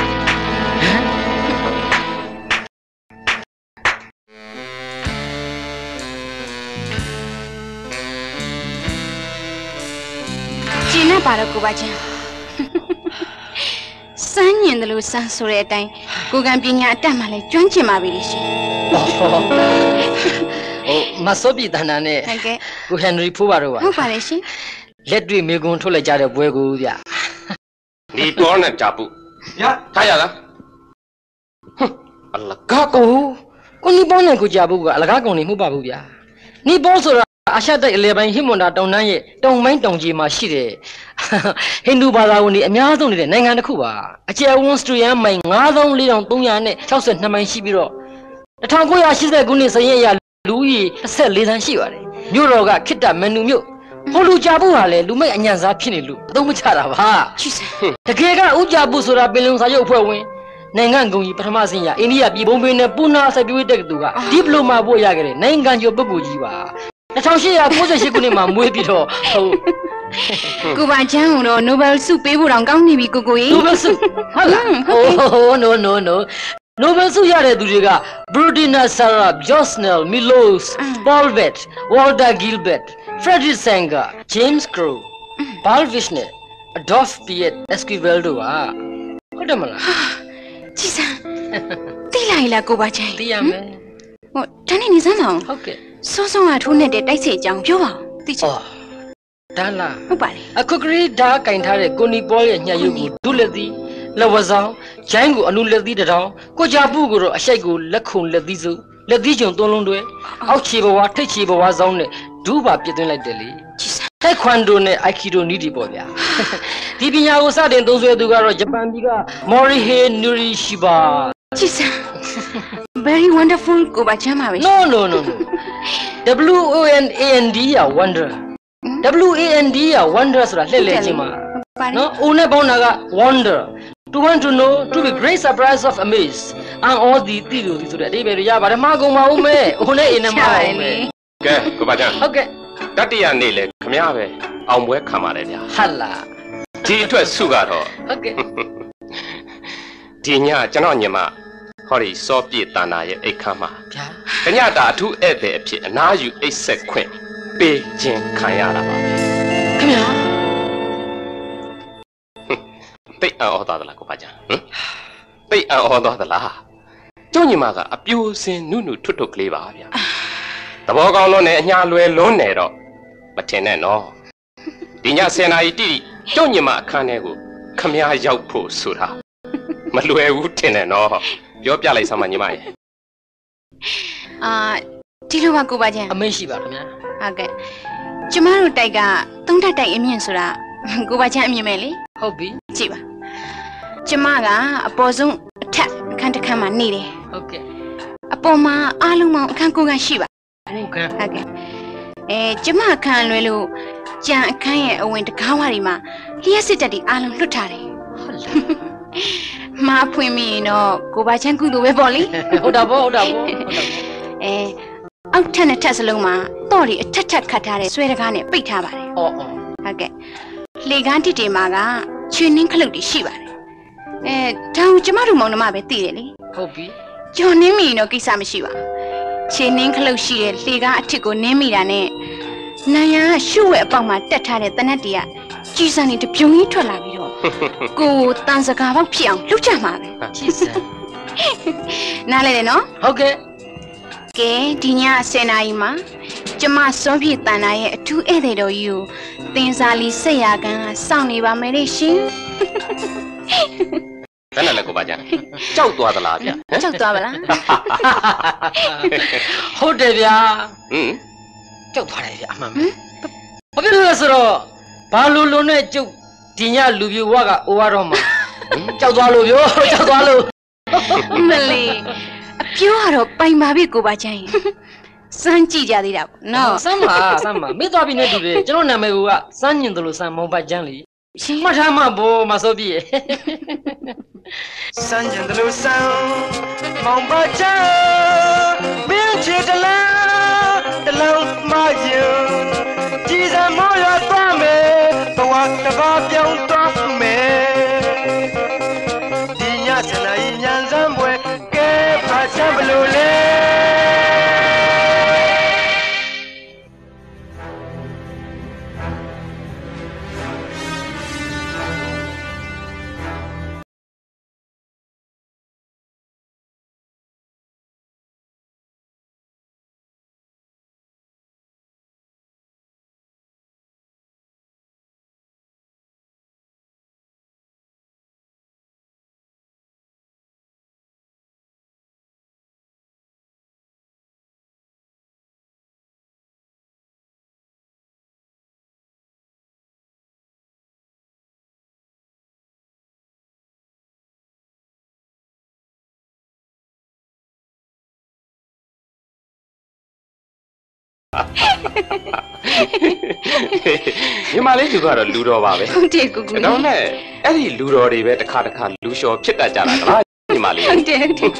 ကျင်းနေပါတော့ကိုပါချမ်းစမ်းညင်တယ်လို့စမ်းဆိုတဲ့အတိုင်းကိုကံပညာအတက်မှလည်းကျွမ်းကျင်ပါပြီလေရှင်ဟိုမဆော့ပြီတန်တန်နဲ့ဟုတ်ကဲ့ကိုဟန်နရီဖိုးပါတော့ပါဟုတ်ပါလေရှင်လက်တွေ့မေကွန်ထုတ်လိုက်ကြတဲ့ပွဲကိုဗျဒီတော့နဲ့ကြပုဗျထားရလားအလကားကိုကိုနီပေါနဲ့ကိုကြဘူးကအလကားကောင်နေမှုပါဘူးဗျနီပေါဆိုတာအာရှတိုက်အလဲပိုင်းဟိမွန်တာတောင်တန်းရဲ့တောင်ပိုင်းတောင်ကြီးမှာရှိတယ်ဟိန္ဒူဘာသာဝင်တွေအများဆုံးနေတဲ့နိုင်ငံတစ်ခုပါအကျယ်ဝန်းစတူရန်မိုင်ငါးသောင်းလေးထောင်သုံးရာနဲ့၆၂မိုင်ရှိပြီးတော့၁၉၈၀ခုနှစ်စရင်အရလူကြီး၁၄သန်းရှိပါတယ်မြို့တော်ကခိတ္တမန်နူမြို့ဟိုလူကြဘူးဟာလေလူမိုက်အညံစားဖြစ်နေလို့အသုံးမချတာပါတကယ်ကဥကြဘူးဆိုတာပင်လုံစာချုပ်အဖွဲ့ဝင်နိုင်ငံကုန်ကြီးပထမဆင်းရအိန္ဒိယပြည်ပုံပင်နဲ့ပူနာစိုက်ပျိုးရေးတက္ကသိုလ်ကဒီပလိုမာပို့ရခဲ့တဲ့နိုင်ငံကျော်ပုဂ္ဂိုလ်ကြီးပါ၁၈၉၈ခုနှစ်မှာမွေးပြီးတော့ဟုတ်ကိုပါချမ်းကတော့ Nobel ဆုပေးဖို့တောင်ကောင်းနေပြီကိုကိုကြီး Nobel ဆုဟုတ်လားဟို no no no Nobel ဆုရတဲ့သူတွေက Brutina Sarab, Josnel, Milos, Paul Vett, Walter Gilbert, Frederick Sanger, James Crow, Paul Vishne, Adolf Piet Esquivel တို့ပါဟုတ်တယ်မလားကြည်စံသိလိုက်လားကိုပါချမ်းသိရမယ်ဟိုတန်းနေနေစမ်းမအောင်ဟုတ်ကဲ့စောစောကထိုးနေတဲ့တိုက်စီအကြောင်းပြောပါဦးသိချင်ဒါလားဟုတ်ပါလေအခုကလေးဓာတ်ကင်ထားတဲ့ကိုနီပေါရဲ့ညှက်ရုပ်ကိုဒုလက်သီးလက်ဝဆောင်ဂျိုင်းကိုအနုလက်သီးတစ်ထောင်ကိုကြပုကိုတော့အရှိတ်ကိုလက်ခုံလက်သီးစုလက်သီးကျုံသုံးလုံးတွဲအောက်ခြေဘဝထိတ်ခြေဘဝဆောင်နဲ့ဒူးပါပြစ်သွင်းလိုက်တယ်လေထိုက်ခွန်ဒိုနဲ့အိုက်ခီဒိုနီးဒီပေါ့ဗျာဒီပညာကိုစတင်သုံးစွဲသူကတော့ဂျပန်ပြည်ကမော်ရီဟေနူရီရှိပါကြည်စံ very wonderful ကိုပါချမ်းပါပဲ no no no W O N A N D ရ wonder W A N D ရ wonder ဆိုတာလှည့်လည်ခြင်းမှာနော် O နဲ့ပေါင်းတာက wonder to want to know to be great surprise of amaze and all the တိလို့ဒီဆိုတဲ့အဓိပ္ပာယ်တွေရပါတယ်မှာကုန်ပါဦးမဲ O နဲ့ A နဲ့မှာပါဦးမဲကဲကိုပါချမ်းဟုတ်ကဲ့တတိယနေ့လေခမရပဲအောင်ပွဲခံပါတယ်ဗျာဟုတ်လားဒီအတွက်ဆုကတော့ဟုတ်ကဲ့ဒီညကျွန်တော်ညီမဟောဒီစောပြည့်တန်နာရဲ့အိတ်ခမ်းမှာဗျာကညတာအထူးဧည့်သည်အဖြစ်အနားယူအိတ်ဆက်ခွင့်ပေးခြင်းခံရတာပါခင်ဗျာတိတ်အော်သွားသလားကိုပါချမ်းဟမ်တိတ်အော်သွားသလားကျုံညီမကအပြိုစင်နုနုထွတ်ထွတ်ကလေးပါဗျာသဘောကောင်းလို့နဲ့အညာလွယ်လွန်းနေတော့မထင်နဲ့နော်ဒီညဆယ်နာရီတိတိကျုံညီမအခန်းထဲကိုခမည်းရောက်ဖို့ဆိုတာမလွယ်ဘူးထင်တယ်နော်ပြောပြလိုက်စမ်းမညီမရဲ့အာဒီလိုပါကိုပါချမ်းအမေရှိပါခင်ဗျာဟုတ်ကဲ့ကျမတို့တိုက်ကသုံးထပ်တိုက်အမြင့်ဆိုတာကိုပါချမ်းအမြင့်ပဲလေဟုတ်ပြီကြည့်ပါကျမကအပေါ်ဆုံးအထက်အခန်းတစ်ခန်းမှာနေတယ်ဟုတ်ကဲ့အပေါ်မှာအားလုံးပေါင်းအခန်းကိုခန်းရှိပါဟုတ်ကဲ့ဟုတ်ကဲ့အဲကျမအခန်းလွဲလို့ကြံအခန်းရဲ့အဝင်တကားဝါဒီမှာလျှက်စစ်တက်ဒီအားလုံးလွတ်ထားတယ်ဟုတ်လားမဖွင့်မိရင်တော့ကိုပါချမ်းကုသိုလ်ပဲပေါ့လေဟုတ်တာပေါ့ဟုတ်တာပေါ့အဲအောက်ထက်နဲ့ထက်စလုံးမှာတော့ဒီအထက်ထက်ခတ်ထားတဲ့ဆွဲတကားနဲ့ပိတ်ထားပါတယ်အော်အော်ဟုတ်ကဲ့လေကားတိတေမှာကချွေနှင်းခလုတ်တွေရှိပါတယ်အဲဒါကိုကျမတို့မောင်နှမပဲသိတယ်လေဟုတ်ပြီကျော်နှင်းမိရင်တော့ကိစ္စမရှိပါဘူးချွေနှင်းခလုတ်ရှိတဲ့လေကားအထစ်ကိုနင်းမိတာနဲ့နိုင်ရန်ရှုပ်ဝဲအပေါက်မှာတက်ထားတဲ့တနက်တီကကြီးစံနေတပြုံကြီးထွက်လာပြီးတော့ကိုတန်စကားပေါက်ဖြစ်အောင်လှုပ်ကြမှာပဲကြီးစံနားလဲတယ်နော်ဟုတ်ကဲ့ကဲဒီညဆယ်နာရီမှာကျမစောပြည့်တန်နာရဲ့အထူးဧည့်သည်တော်ကြီးကိုသင်စာလီဆက်ရကန်ကစောင့်နေပါမယ်လေရှင်ဘယ်နဲ့လဲကိုပါချမ်းကြောက်သွားသလားဗျာကြောက်သွားပါလားဟုတ်တယ်ဗျာဟင်ကြောက်သွားတယ်ဗျာအမှန်ပဲဘာဖြစ်လို့လဲဆိုတော့ဘာလူလူနဲ့ကျုပ်ဒီညလူပြိုဝါကအိုရတော့မှာကြောက်သွားလို့ပြောကြောက်သွားလို့မလေးအပြိုးကတော့ပိုင်ပါပြီကိုပါချမ်းစမ်းကြည့်ကြသေးတာပေါ့နော်စမ်းပါစမ်းပါမေ့သွားပြီနဲ့တူတယ်ကျွန်တော်နာမည်ကစမ်းညင်တယ်လို့စမ်းမောင်ပါချမ်းလေမှတ်ထားမှာဘောမစောပြည့်စမ်းညင်တယ်လို့စမ်းမောင်ပါချမ်းမင်းချစ်တလားတလုံးမယုံကြည်စံမောရသွားမယ်ဘဝတစ်ပါးပြောင်းသွားညီမလေးသူကတော့လူတော်ပါပဲဟုတ်တယ်ကိုကိုဒါနဲ့အဲ့ဒီလူတော်တွေပဲတစ်ခါတစ်ခါလူလျှော်ဖြစ်တတ်ကြတာကလားညီမလေးဟုတ်တယ်ဟုတ်တယ်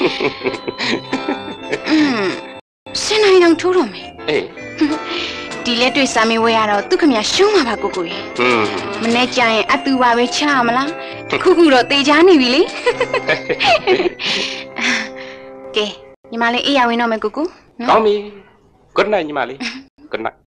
စနေအောင်ထိုးတော့မယ်အေးဒီလက်တွေ့စာမေးဝဲရတော့သူခမရှုံးမှာပါကိုကိုရေဟွန်းမနေ့ကျရင်အတူပါပဲချရမလားခုခုတော့တေချာနေပြီလေကဲညီမလေးအေးရဝင်တော့မယ်ကိုကိုကောင်းပြီ good night ညီမလေး good night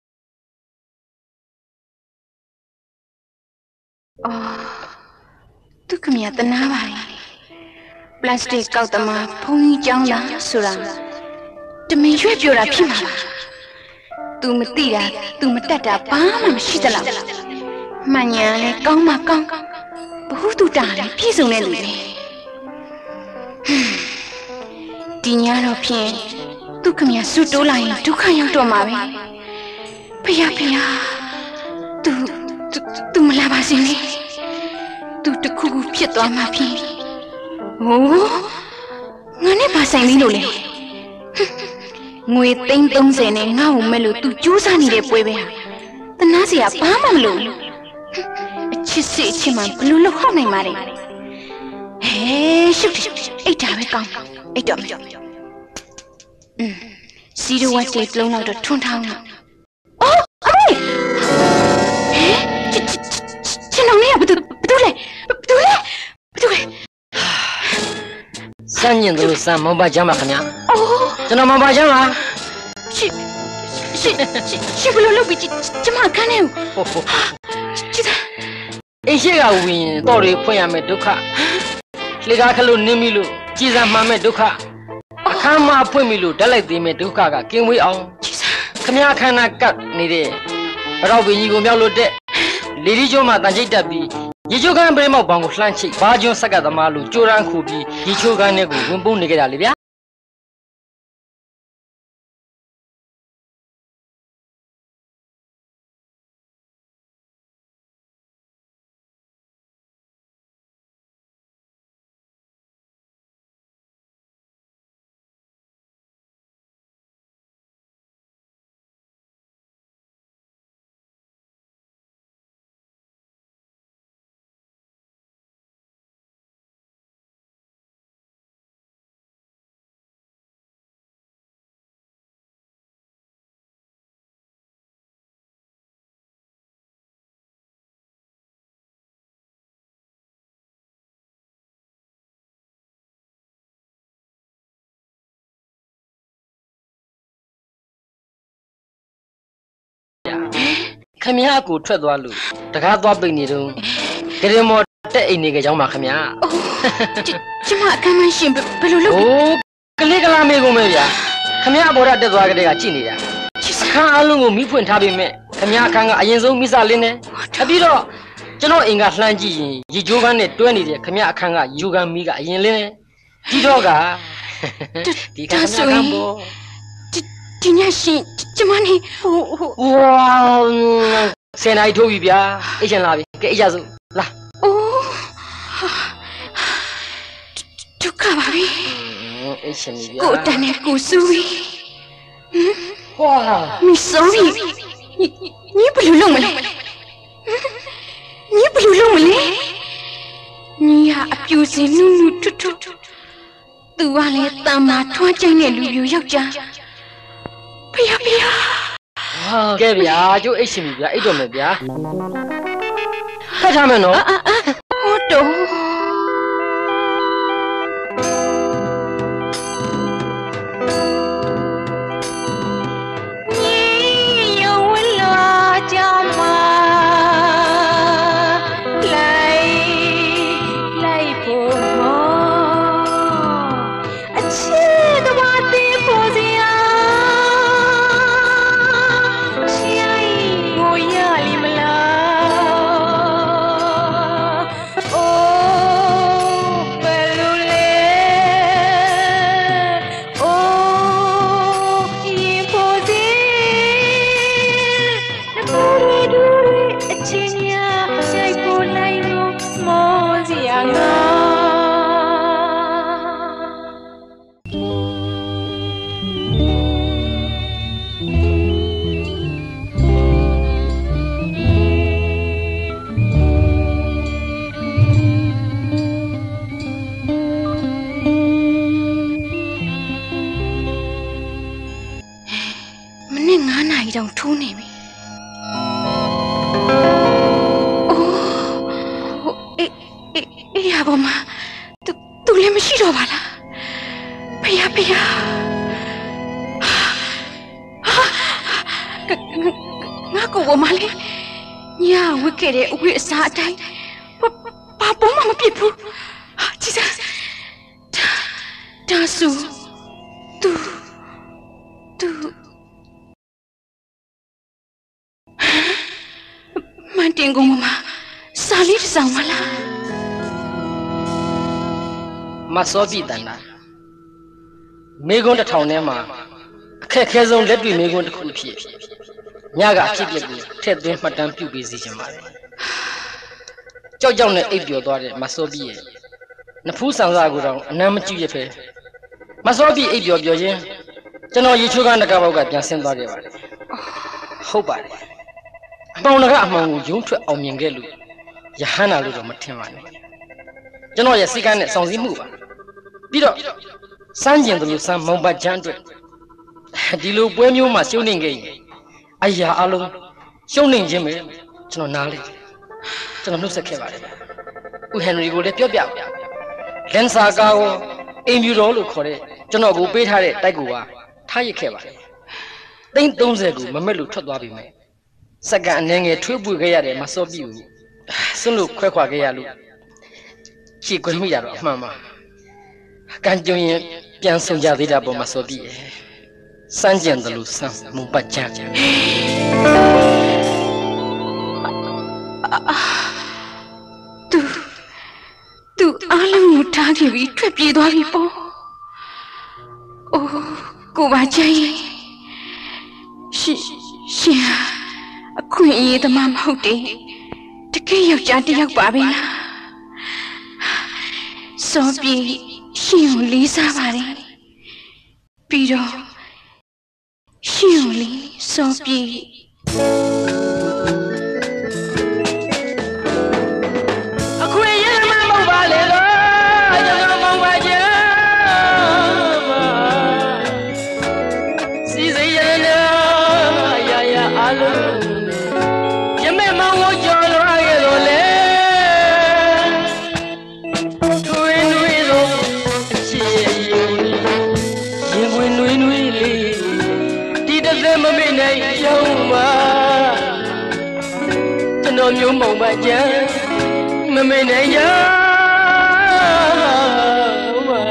အော်သူခမတနာပါလေပလတ်စတစ်ကောက်တမဖုံးကြီးကြောင်းလားဆိုတာတမင်ရွက်ပြောတာဖြစ်မှာပါသူမသိတာသူမတတ်တာဘာမှမရှိသလားမှန်ညာလဲကောင်းမှကောင်းဘဟုတုတာလဲပြည့်စုံတဲ့လူပဲဒီညတော့ဖြင့်သူခမဆူတိုးလာရင်ဒုက္ခရောက်တော့မှာပဲဖယားဖယားသူသူမလာပါစေနဲ့သူတခုခုဖြစ်သွားမှာဖြင့်ဟိုးငါနဲ့ပါဆိုင်ပြီလို့လေငွေသိန်းသုံးဆယ်နဲ့ငါ့ကိုမဲ့လို့သူကြိုးစားနေတဲ့ပွဲပဲဟာတနာစရာဘာမှမလိုဘူးအချစ်စစ်အချစ်မှဘလို့လို့ဟောက်နိုင်ပါလေဟဲရှုပ်အိတ်တာပဲကောင်းအိတ်တော့မอืมစီရဝတ်တေလုံးတော့ထွန်းထောင်းတော့အော်အမေဟဲကျွန်တော်เนี่ยဘယ်သူဘယ်သူလဲဘယ်သူလဲဘယ်သူလဲစမ်းညင်တို့စမ်းမောင်ပါချမ်းပါခင်ဗျာအော်ကျွန်တော်မောင်ပါချမ်းပါရှိရှိရှိဘလို့လုပ်ပြီးကျမခန်းနေကိုကြည့်တာအိရှိကဝင်တော့တွေဖွင့်ရမယ်ဒုက္ခလေကားခလို့နင်းပြီလို့ကြည်စမ်းမှမယ်ဒုက္ခအခမ်းမဖွင့်ပြီလို့ဓာတ်လိုက်သေးမယ်ဒုက္ခကကင်းဝေးအောင်ခင်ဗျာခန္ဓာကပ်နေတဲ့ဘရောက်ပင်ကြီးကိုမြောက်လို့တဲ့လေဒီကျိုးမှာတန်ချိတ်တက်ပြီးရေချိုးကန်းပရိမောက်ဘောင်ကိုလှမ်းချိတ်ဘာကျွန်းဆက်ကသမားလို့ကြိုးရန်ခုပြီးရေချိုးကန်းနဲ့ကိုဝင်ပုန်းနေကြတာလေဗျာခင်ဗျာကိုထွက်သွားလို့တကားသွားပိတ်နေတော့ကရင်မော်တက်အိမ်နေကြကြောင်းပါခင်ဗျာကျမအခမ်းမရှင်ဘယ်လိုလုပ်ဟိုးကလေးကလာမေကုန်မယ်ဗျာခင်ဗျာဘော်ရတက်သွားကြတဲ့ကကြည့်နေတာအခန်းအလုံးကိုမိဖွင့်ထားပေမဲ့ခင်ဗျာအခန်းကအရင်ဆုံးမိစားလင်းနေအပြီးတော့ကျွန်တော်အိမ်ကလှမ်းကြည့်ရင်ရေချိုးကန်းနဲ့တွဲနေတဲ့ခင်ဗျာအခန်းကရေချိုးကန်းမိကအရင်လင်းနေဒီတော့ကဒီကန်းကန်းဘောဒီညရှင်ကျမနေဟိုဟိုဝါစင်နိုင်ထိုးပြီဗျာအိတ်ချင်လာပြီကဲအိတ်ရစို့လာအိုးဒုက္ခပါပဲအိတ်ချင်ပြီဗျာကိုတန်နဲ့ကိုစူပြီဟွာမီဆိုရီညီဘယ်လိုလုပ်မလဲညီဘယ်လိုလုပ်မလဲညီဟာအပြူစင်နုနုထွတ်ထွတ်သူကလည်းတမ်းမာထွန်းကျင်းတဲ့လူမျိုးယောက်ျားဖယားဖယားဟာကဲဗျာကျိုးအိတ်ရှင်ပြီဗျာအိတ်တော်မယ်ဗျာဖတ်ထားမယ်နော်ဟုတ်တော့ Oh နေ့ငါးနာရီတောင်ထိုးနေပြီအိုးအေးအေးအေးရပါမသူသူလည်းမရှိတော့ပါလားဖေရဖေရငါကိုမလေးညာဝစ်ခဲ့တဲ့အဝတ်အစားအတိုင်းဘာပုံမှမပြစ်ဘူးကြည်စားဒါဆိုသူသူမန်တင်ကုန်မစာလေးတစ်စောင်မလားမစောပြီတန်တာမေကွန်းတစ်ထောင်ထဲမှာအခက်ခဲဆုံးလက်တွေ့မေကွန်းတစ်ခုဖြစ်ညကအဖြစ်ပြက်ကိုထည့်သွင်းမှတ်တမ်းပြုပေးစီခြင်းပါတယ်ကြောက်ကြောက်နဲ့အိပ်ပျော်သွားတဲ့မစောပြီရဲ့နဖူးဆန်စားကိုတော့အနမ်းမကြည့်ရဖဲမစောပြီအိပ်ပျော်ပျော်ချင်းကျွန်တော်ရေချိုးကန်းတကားဘောက်ကပြန်ဆင်းသွားခဲ့ပါတယ်ဟုတ်ပါတယ်အပေါင်းတကအမှန်ကိုယုံထွက်အောင်မြင်ခဲ့လို့ယဟန္တာလို့တော့မထင်ပါနဲ့ကျွန်တော်ရဲ့စိတ်ကန်းနဲ့စောင့်စည်းမှုပါပြီးတော့စမ်းကျင်တယ်လို့စမ်းမောင်ပတ်ချမ်းအတွက်ဒီလိုပွဲမျိုးမှာရှုံးနေခဲ့ရင်အရာအလုံးရှုံးနေခြင်းပဲကျွန်တော်နားလေကျွန်တော်နှုတ်ဆက်ခဲ့ပါတယ်ဦးဟန်နရီကိုလည်းပြောပြပါလန်ဆာကာကိုအိမ်မြူတော်လို့ခေါ်တဲ့ကျွန်တော်ကိုပေးထားတဲ့တိုက်ကူပါထားရစ်ခဲ့ပါတယ်သိန်းသုံးဆယ်ကိုမမက်လို့ထွက်သွားပြီမယ်စက္ကန့်အနေငယ်ထွေးပွေခဲ့ရတဲ့မစောပြီကိုစွန့်လို့ခွဲခွာခဲ့ရလို့ရှေ့ကွယ်မိရတော့အမှန်ပါကန်ကြုံရင်ပြန်ဆုံကြသေးတာပေါ်မှာစောပြီစမ်းကြံတယ်လို့စမ်းမပတ်ချမ်းသူသူအားလုံးကိုထားခဲ့ပြီးထွက်ပြေးသွားပြီပေါ့အိုးကိုပါချမ်းရင်ရှင်ရှင်အခွင့်အရေးသမားမဟုတ်တယ်တကယ်ယောက်ျားတစ်ယောက်ပါပဲလားစောပြေရှင်ကိုလေးစားပါတယ်ပြီးတော့ရှင်ကိုလေးစောပြေအခွင့်အရေးမမဟုတ်ပါလေတော့ကျွန်တော်မောင်ပါချင်စီစီရနေရရအလုံးရမေမောင်ကိုကြော်လွှားခဲ့လို့လေထွေးနွေးလို့အချစ်ရင်ရင်ဝင်နွေးနွေးလေးဒီတစ်သက်မမေ့နိုင်ရုံပါကျွန်တော်မျိုးမောင်ပါချင်မမေ့နိုင်ရုံပါ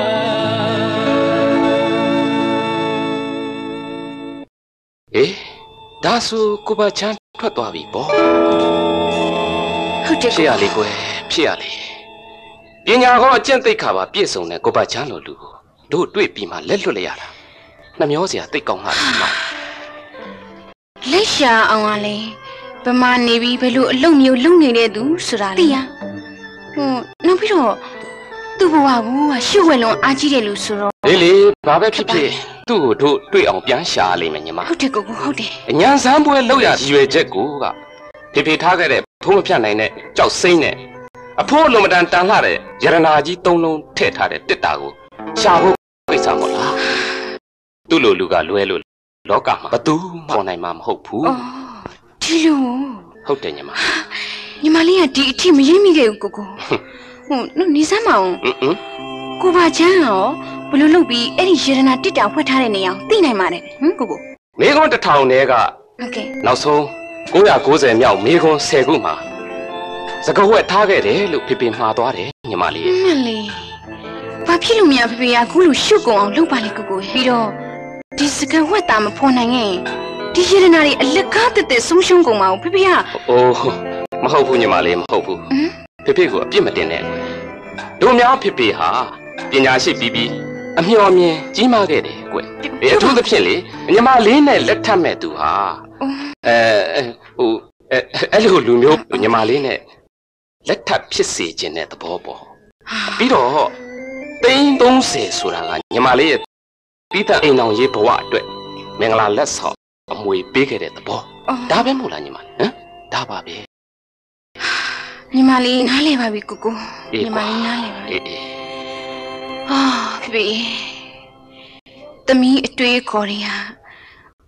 အေးဒါဆိုကိုပါချမ်းထွက်သွားပြီပေါ့ဟုတ်တယ်ဖြစ်ရလေကွယ်ဖြစ်ရလေပညာဟောအကျင့်သိက္ခာပါပြည့်စုံတဲ့ကိုပါချမ်းလိုလူကိုတို့တွေ့ပြီးမှလက်လွတ်လိုက်ရတာနှမျောစရာသိကောင်းလာတယ်နော်လက်ရှာအောင်ကလည်းဗမာနေပြီးဘလို့အလုံမျိုးလုံနေတဲ့သူဆိုတာလေသိရဟိုနောက်ပြီးတော့သူ့ဘဝကရှုပ်ဝဲလုံးအားကြီးတယ်လို့ဆိုတော့လေလေဘာပဲဖြစ်ဖြစ်သူ့ကိုတို့တွေ့အောင်ပြန်ရှာလိမ့်မယ်ညီမဟုတ်တယ်ကိုကိုဟုတ်တယ်အညာစမ်းပွဲလောက်ရရွယ်ချက်ကိုကဖေဖေထားခဲ့တဲ့ဖိုးမဖြတ်နိုင်တဲ့ကြောက်စိမ့်နဲ့အဖိုးလုံမတန်တန်လှတဲ့ရတနာကြီးသုံးလုံးထည့်ထားတဲ့တစ်တာကိုရှာဖို့ကိစ္စမို့လားသူ့လိုလူကလွဲလို့လောကမှာဘသူမှပေါ်နိုင်မှာမဟုတ်ဘူးအော်ဒီလိုဟုတ်တယ်ညီမညီမလေးကဒီအထိမရိပ်မိခဲ့ဘူးကိုကိုဟိုနေစမ်းမအောင်ဟွန်းကိုပါချမ်းရောဘလို့လုပ်ပြီးအဲ့ဒီရတနာတစ်တာဖွက်ထားတဲ့နေရာကိုသိနိုင်ပါတယ်ဟမ်ကိုကိုမေကွန်းတစ်ထောင်တည်းကဟုတ်ကဲ့နောက်ဆုံးကို၉၉၀မြောက်မေကွန်း၁၀ခုမှာစကဝက်ထားခဲ့တယ်လို့ဖေဖေမှားသွားတယ်ညီမလေးမှန်လေဘာဖြစ်လို့များဖေဖေကအခုလိုရှုပ်ကုန်အောင်လုပ်ပါလေကိုကိုပြီးတော့ဒီစကဝက်တာမဖော်နိုင်ရင်ဒီရတနာတွေအလက်ကားတက်တက်ဆုံးရှုံးကုန်မှာဖေဖေကအိုးမဟုတ်ဘူးညီမလေးမဟုတ်ဘူးဖေဖေကအပြစ်မတင်နဲ့တို့များဖေဖေဟာပညာရှိပြီးပြီးအမျှော်မြင်ကြီးမားခဲ့တယ်ကွ။အထူးသဖြင့်လေညီမလေးနဲ့လက်ထပ်မဲ့သူဟာအဲဟိုအဲအဲ့လိုလူမျိုးညီမလေးနဲ့လက်ထပ်ဖြစ်စေခြင်းတဲ့သဘောပေါ့။ပြီးတော့သိန်းသုံးဆယ်ဆိုတာကညီမလေးရဲ့ပြီးတဲ့အိမ်အောင်ရေးဘဝအတွက်မင်္ဂလာလက်ဆောင်အမွေပေးခဲ့တဲ့သဘော။ဒါပဲမို့လားညီမလေးဟမ်ဒါပါပဲ။ညီမလေးနားလဲပါပြီကိုကိုညီမလေးနားလဲပါအေးအေးအာဖေသမီးအတွေ့အခေါ်တွေဟာ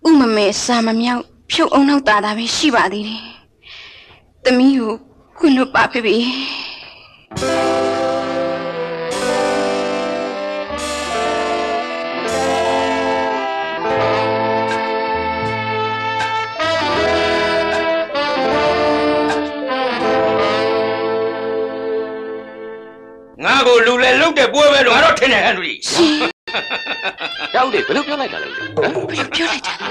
ဥမမဲစာမမြောက်ဖြုတ်အောင်နောက်တာတာပဲရှိပါသေးတယ်သမီးကိုခွင့်လွတ်ပါဖေဖေငါကိုလူလဲလုတ်တဲ့ပွဲပဲလို့ငါတော့ထင်တယ်ဟန်နရီရောက်လေဘယ်လိုပြောလိုက်တာလဲဟမ်ဘယ်လိုပြောလိုက်တာလဲ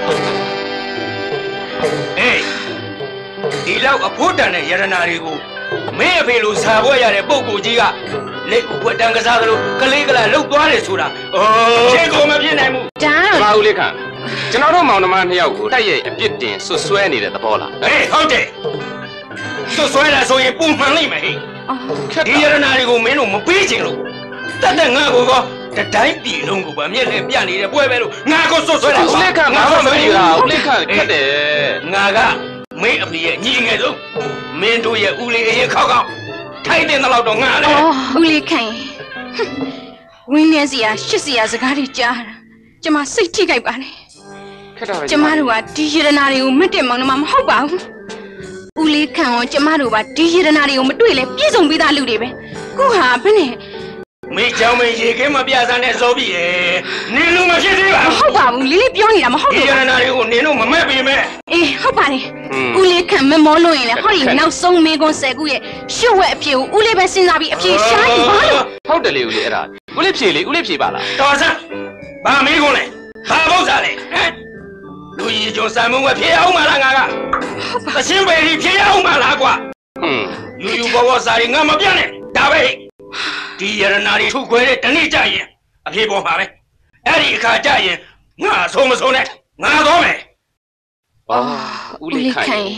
အေးဒီလောက်အဖို့တန်တဲ့ယရနာတွေကိုမင်းအဖေလိုဇာပွဲရတဲ့ပုဂ္ဂိုလ်ကြီးကလက်ကိုဝတ်တန်ကစားသလိုကလေးကလာလှုပ်သွားတယ်ဆိုတာအိုးရှင်းကိုမပြစ်နိုင်ဘူးဒါဘာဦးလေးခန့်ကျွန်တော်တို့မောင်နှမနှစ်ယောက်ကိုတိုက်ရဲ့အပြစ်တင်ဆွဆွဲနေတဲ့သဘောလားဟေးဟုတ်တယ်ဆွဆွဲလာဆိုရင်ပုံမှန်လိမ့်မယ်ဟေးဒီရနာတွေကိုမင်းတို့မပေးချင်လို့တတ်တဲ့ငါကိုကတတိုင်းပြည်လုံးကိုပါမျက်လက်ပြနေတဲ့ပွဲပဲလို့ငါကိုဆွဆွဲတာဦးလေးခန့်ငါမပြောတာဦးလေးခန့်ခက်တယ်ငါကမင်းအဖေရဲ့ညီငယ်ဆုံးမင်းတို့ရဲ့ဦးလေးအရင်ခေါက်ခေါက်ထိုက်တဲ့တော့တော့ငါလေဦးလေးခိုင်ဝင်းနေစီယာရှစ်စီယာစကားတွေကြားတာကျမစိတ်ထိခိုက်ပါနဲ့ကျမတို့ကဒီရနာတွေကိုမတက်မောင်နှမမဟုတ်ပါဘူးဦးလေးခန့်ရောကျမတို့ကဒီရနာတွေကိုမတွေ့လဲပြည့်စုံပြီးသားလူတွေပဲခုဟာဘယ်နဲ့မင်းကြောင်မင်းရေခင်းမပြစမ်းတဲ့ဇောပြီရဲ့နင်လူမဖြစ်သေးပါဘူးမဟုတ်ပါဘူးလေးလေးပြောနေတာမဟုတ်ဘူးဒီရနာတွေကိုနင်တို့မမက်ပေးမဲ့အေးဟုတ်ပါတယ်ဦးလေးခန့်မမောလို့ရင်လေဟောဒီနောက်ဆုံးမေကွန်ဆယ်ခုရဲ့ရှုပ်ဝဲအပြေကိုဦးလေးပဲစဉ်းစားပြီးအပြေရှားရင်ဘာလို့ဟုတ်တယ်လေဦးလေးအဲ့ဒါဦးလေးဖြေလေဦးလေးဖြေပါလားတော်စမ်းဘာမေကွန်လဲဘာပုတ်စားလဲဟမ်လူကြီးကျော်စံမုံကဖြေအောင်မလားငါကသချင်းပေကြီးဖြေအောင်မလားကွာဟွန်းယူယူဘောဘောစားရင်ငါမပြတ်နဲ့ဒါပဲဒီရနာတွေထုတ်ခွဲတဲ့တနေ့ကြရင်အဖေပေါ်ပါပဲအဲ့ဒီအခါကြရင်ငါဆုံးမဆုံးနဲ့ငါတော့မယ်အာဦးလေးခိုင်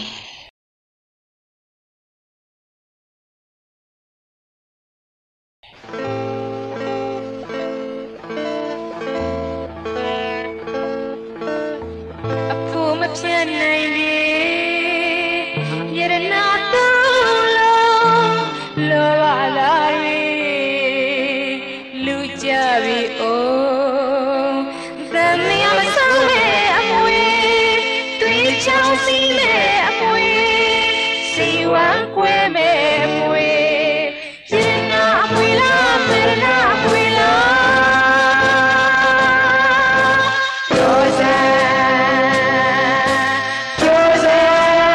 အဖို့မပြတ်နိုင်လေရနာတူလို့လောပါလားလူကြပြီအိုးသမီးမဆုံးမဲ့အမွေတွေးချောင်းစီးမဲ့အမွေစီဝမ်းကွဲမဲ့အမွေရင်နာအမွေလားမနာအမွေလားရောစံရောစံ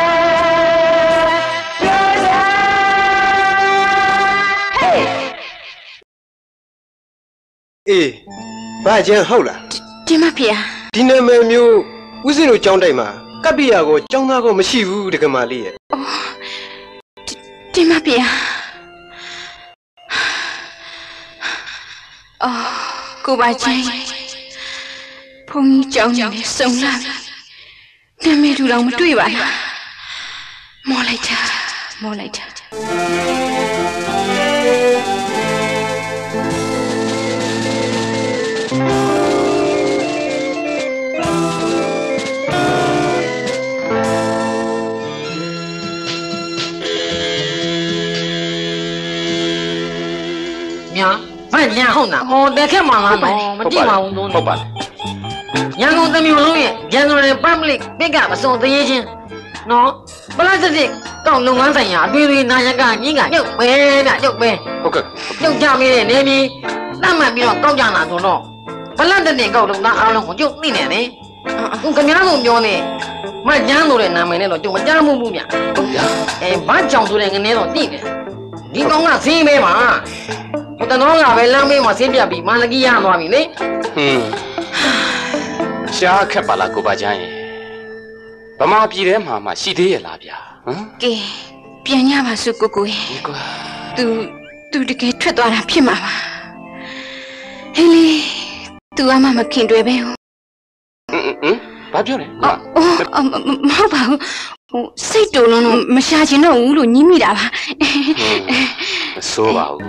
ရောစံဟေးအေးဘာကျန်ဟုတ်လားဒီမဖေဒီနာမည်မျိုးဦးစင်းတို့ကျောင်းတိုက်မှာကပ္ပိယကိုကျောင်းသားကိုမရှိဘူးတကမာလေးရဲ့အော်ဒီမဖေအော်ကိုပါချင်းဘုန်းကြီးကျောင်းနဲ့စုံလာပြီနာမည်တူတော့မတွေ့ပါလားမောလိုက်တာမောလိုက်တာညာဘာညာဟုတ်လားဟောတက်ခက်မှလားနော်မကြည့်ပါဘူးသုံးဟုတ်ပါရန်ကုန်သမီးလုံးရဲ့ရန်ကုန်ရဲ့ public ပိတ်ကမစုံသေးချင်းနော်ပလတ်စတစ်ကောက်လုပ်ငန်းဆိုင်ရာအတွေ့အကြုံနာယကကြီးကညုတ်ပဲဗျညုတ်ပဲဟုတ်ကဲ့ညုတ်ကြမင်းနေပြီးတတ်မှတ်ပြီးတော့ကောက်ကြလာဆိုတော့ပလတ်စတစ်ကောက်လုပ်သားအားလုံးကိုညုတ်သိနေတယ်အခုခင်ဗျားတို့ပြောနေမကျန်းလို့တဲ့နာမည်နဲ့တော့ကြုံမကြားမှုဘူးဗျဟုတ်ဗျအဲဘာကြောင်ဆိုတဲ့ငနေတော့သိတယ်ဒီကောင်ကဈေးမဲပါဟိုတနောကပဲလမ်းမေးမှာဆင်းပြပြီးမန္တကြီးရသွားပြီလေဟွန်းရှားခက်ပါလားကိုပါချမ်းရဲ့ဗမာပြည်ထဲမှာမှရှိသေးရဲ့လားဗျာဟမ်ကဲပြန်ညပါစုကိုကိုရဲ့ကွာ तू तू တကယ်ထွက်သွားတာဖြစ်မှာပါဟေးလေ तू အမှမခင်တွေ့ပဲဟုတ်ဟမ်ဟမ်ဘာပြောလဲအော်မဟုတ်ပါဘူးဟိုစိတ်တုံလုံးတော့မရှာချင်တော့ဘူးလို့ညင်းမိတာပါမဆိုးပါဘူး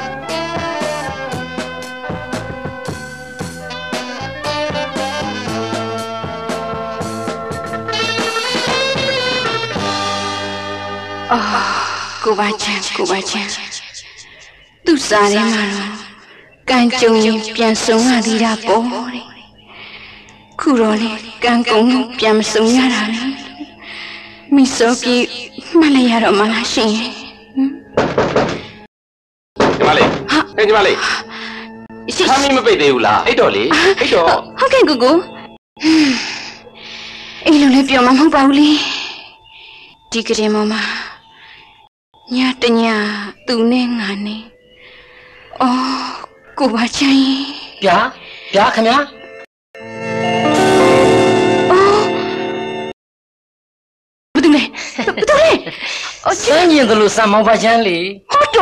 အော်ကိုပါချမ်းကိုပါချမ်းသူ့စားထဲမှာတော့ကံကြုံရင်ပြန်ဆုံးရသေးတာပေါ့တဲ့ခုတော့လေကံကုန်ပြန်မစုံရတာလေမိစောပြေမှတ်လိုက်ရတော့မလားရှင်ညီမလေးဟဲ့ညီမလေးခမ်းမီးမပိတ်သေးဘူးလားအိတ်တော်လေအိတ်တော်ဟုတ်ကဲ့ကိုကိုအေးလုံးလေးပြောမှမဟုတ်ပါဘူးလေဒီကလေးမမညတညသူနဲ့ငါနဲ့အော်ကိုပါချင်ဗျာဗျာခင်ဗျာ不对， 三年的路三毛八千里。 好多，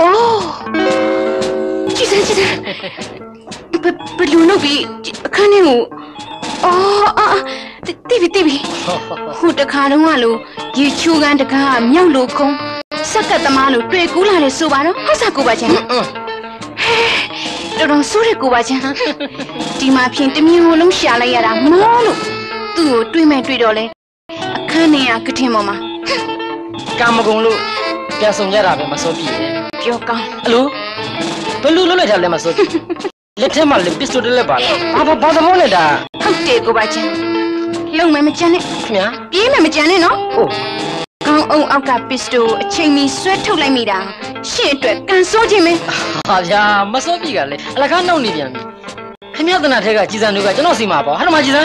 记得记得，不不路那边看见我，哦啊啊，对对比对比，我的卡龙啊路，一出干的卡苗路空，啥个他妈路对古来的说吧咯，好啥古巴钱？嗯嗯，嘿，这种说的古巴钱，地马片对面我弄下来呀啦，毛路，都对面对着嘞，看你呀，个天妈妈。 ကာမဂုဏ်လို့ပြန်ဆောင်ကြတာပဲမစိုးပြီပြောကောင်းအလိုဘယ်လိုလုပ်လိုက်တာလဲမစိုးပြီလက်ထဲမှာလေပစ္စတိုလက်ပါလားဘာဘာဘာသဘောနဲ့ဒါဟုတ်တယ်ကိုပါချင်လုံမယ်မကြမ်းနဲ့ခင်ဗျာပြေးမယ်မကြမ်းနဲ့နော်ဟုတ်ကောင်းအောင်အောက်ကပစ္စတိုအချိန်မီဆွဲထုတ်လိုက်မိတာရှင့်အတွက်ကန်စိုးခြင်းမင်းဟာဗျာမစိုးပြီကလေအလကားနှောက်နေပြန်ပြီခင်ဗျာသနာထဲကကြီးစံတွေကကျွန်တော်စီမှာပေါ့ဟာတော့မကြီးစံ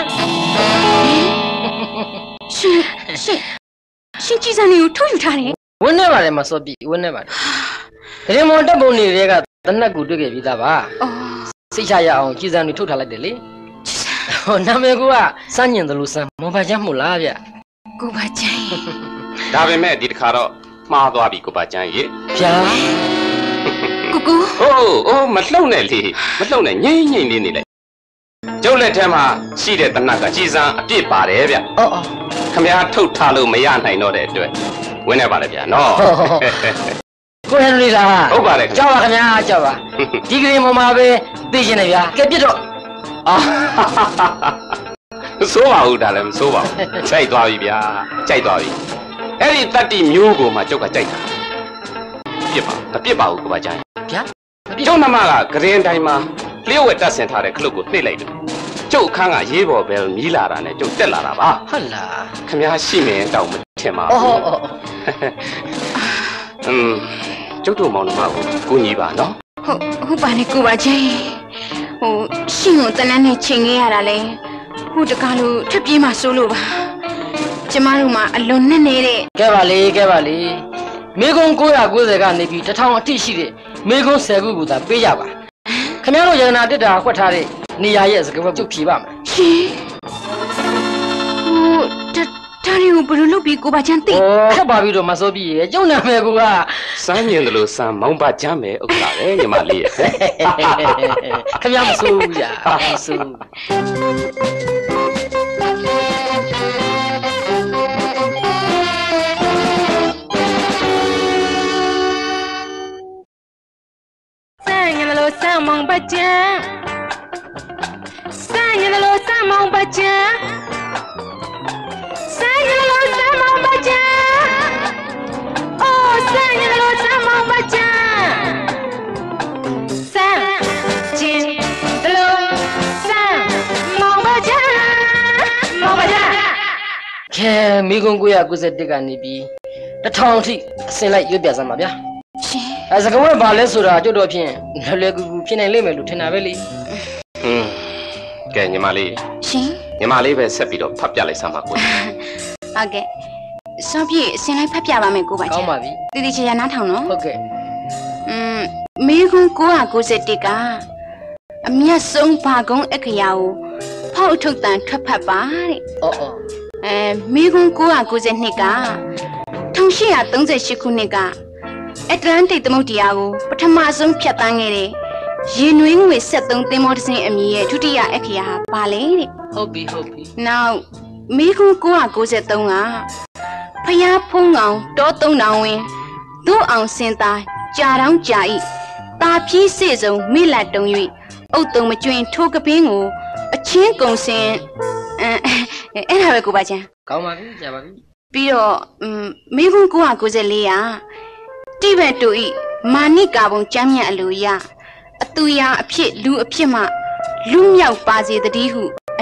ရှင့်ရှင့်ရှင်ကြီးစံတွေကိုထုတ်ယူထားတယ်ဝင်းနေပါတယ်မစောပြီဝင်းနေပါတယ်ဒရင်မော်တက်ပုံတွေကတနက်ကူတွေ့ခဲ့ပြီးသားပါအော်စိတ်ချရအောင်ကြီးစံတွေထုတ်ထားလိုက်တယ်လေဟိုနာမည်ကစမ်းညင်တယ်လို့စမ်းမော်ပါချမ်းမို့လားဗျကိုပါချမ်းဒါပေမဲ့ဒီတစ်ခါတော့မှားသွားပြီကိုပါချမ်းရေဗျာကိုကိုအိုးအိုးမလှုပ်နဲ့လေမလှုပ်နဲ့ငိမ့်ငိမ့်လေးနေလိုက်ကျုပ်လက်ထဲမှာရှိတဲ့တနက်ကကြီးစံအပြစ်ပါတယ်ဗျအော်အော်ခမရထုတ်ထားလို့မရနိုင်တော့တဲ့အတွက်ဝင်းနေပါလေဗျာနော်ကိုဟန်ရီလားဟုတ်ပါတယ်ကြောက်ပါခင်ဗျာကြောက်ပါဒီကလေးမမပဲသိရှင်နေဗျာကဲပြစ်တော့အာဆိုးပါဦးဒါလည်းမဆိုးပါဘူးကြိုက်သွားပြီဗျာကြိုက်သွားပြီအဲ့ဒီတတ္တိမျိုးကိုမှကျုပ်ကကြိုက်တာပြစ်ပါမပြစ်ပါဘူးကိုပါချိုင်းဗျာကျုပ်နမကဂရင်တိုင်းမှာလျှို့ဝဲတက်ဆင်ထားတဲ့ခလုတ်ကိုနှိပ်လိုက်တယ်ကျုပ်အခန်းကရေးပေါ်ပဲမြည်လာတာနဲ့ကျုပ်တက်လာတာပါဟုတ်လားခင်ဗျားရှိမင်းတောင်မထင်ပါဘူးအော်အော်อืมကျုပ်တို့မောင်နှမကိုကိုညီပါနော်ဟုတ်ဟုတ်ပါနဲ့ကိုပါချင်းဟိုရှင်ကိုတနန်းနဲ့ချိန်ခဲ့ရတာလေဟိုတကားလို့ထပ်ပြေးမှစိုးလို့ပါကျမတို့မှာအလွန်နဲ့နေတဲ့ကဲပါလေကဲပါလေမေကွန်၉၉၀ကနေပြီးတစ်ထောင်အထိရှိတဲ့မေကွန်၁၀ခုကိုသာပေးကြပါခင်ဗျားတို့ရတနာတက်တာခွက်ထားတဲ့နေရာရဲ့စကားပြောဖြေပါမယ်ရှင်ဟိုဒါရီကိုဘယ်လိုလုပ်ပြီးကိုပါချမ်းသိခက်ပါပြီတော့မစိုးပြီရဲ့ကျုံနာမယ်ကိုကစမ်းမြင်တယ်လို့စမ်းမောင်းပါချမ်းမယ်ဥက္ကဋ္ဌရဲ့ညီမလေးရဲ့ခင်ဗျားမစိုးဘူးညာမစိုးစမ်းမောင်ပါချမ်းစမ်းရလို့စမ်းမောင်ပါချမ်းစမ်းရလို့စမ်းမောင်ပါချမ်းအိုးစမ်းရလို့စမ်းမောင်ပါချမ်းစမ်းချင်းတလို့စမ်းမောင်ပါချမ်းမောင်ပါချမ်းကဲမိကွန်၉၉၁ကနေပြီးတစ်ထောင်အထိအစင်လိုက်ရွေးပြစမ်းပါဗျာအဲစကားဝဲဘာလဲဆိုတာကြွတော့ဖြင့်လွယ်လွယ်ကူကူဖြစ်နိုင်လိမ့်မယ်လို့ထင်တာပဲလေอืมကဲညီမလေးရှင်ညီမလေးပဲဆက်ပြီးတော့ဖတ်ပြလိုက်စမ်းပါကိုဟုတ်ကဲ့စောပြည့်အစင်လိုက်ဖတ်ပြပါမယ်ကိုပါချကောင်းပါပြီတည်တည်ချာချာနားထောင်နော်ဟုတ်ကဲ့อืมမေကွန်၉၉၁ကအမြတ်ဆုံးဘာကုန်းအခရာကိုဖောက်ထုတ်တန်ထွက်ဖတ်ပါတဲ့အော်အော်အဲမေကွန်၉၉၂က၁၈၃၈ခုနှစ်ကအတ္တလန်တိတ်သမုဒ္ဒရာကိုပထမဆုံးဖြတ်တန်းခဲ့တဲ့ရေနွေးငွေဆက်သုံးသင်္ဘောတစ်စင်းအမည်ရဲ့ဒုတိယအခရာပါလေတဲ့ဟုတ်ပြီဟုတ်ပြီနောက်မေကွန်၉၉၃ကဖျားဖုံးကောင်တောသုံးတောင်ဝင်သူ့အောင်စင်သားကြာတောင်းကြာဤတာဖြီးစေစုံမိလက်တုံ၍အုတ်တုံမကျွင်ထိုးကပင်းကိုအချင်းကုံစင်အဲအဲ့ဒါပဲကိုပါချမ်းကောင်းပါပြီကြာပါပြီပြီးတော့မေကွန်၉၉၄ကတိဘက်တူဤမာနိကာဘုံကျမ်းမြတ်အလိုရအတူရာအဖြစ်လူအဖြစ်မှလူမြောက်ပါစေတည်းဟုအ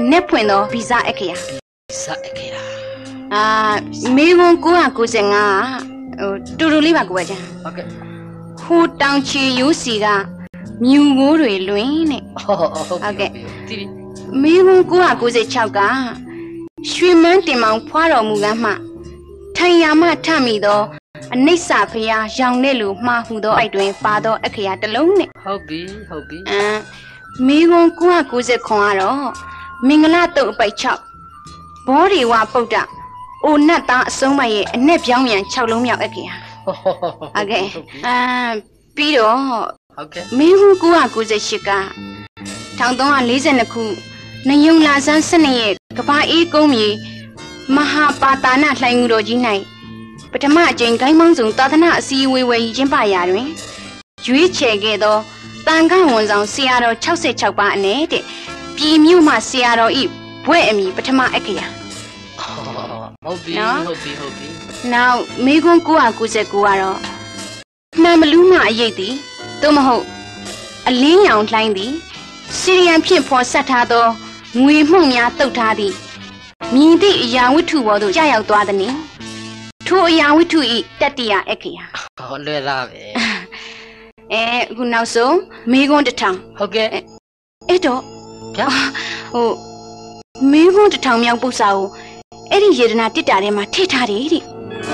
net point though visa ekia. Visa ekia. Ah, me won't go a go zenga. To live a go. Okay. Who down chi you see ga? New go to Luin. Okay. Me won't go a go ze chauga. Shriman timang paro mugama. Tayama tammy though. A nisa pia, young Nelu, Mahudo, I doing father, a kiat alone. Hobby, hobby. Ah, me won't go a go ze coaro. Mingalato by chop. Body wa powder. Oh, not that so my nep young and chalumia again. Okay. Ah, Pido. Okay. Me who go a good chica. Tangdon and listen a coup. Na young lazan sene, Kapa e gomi. Maha patana like Rojinai. But a margin Gaimonsum Tatana see we were Jimba Yarin. You check it though. Tanga ones on Seattle Chelsea Chapa and eight. P Muma Seattle e. Where me, but a ma ekia. Hobby, hobby, hobby. Now, me go go a good guaro. Namaluma yeti, Tomaho. A lean out line thee. Syrian people satado, we mumia totadi. Me de ya with two water jaya dwadani. Two ya with two eat tatia ekia. Oh, love it. Eh, who now so? Me go to town. Okay. Edo. Oh. Me want to tell me about so. Eddie did not did that in my titty.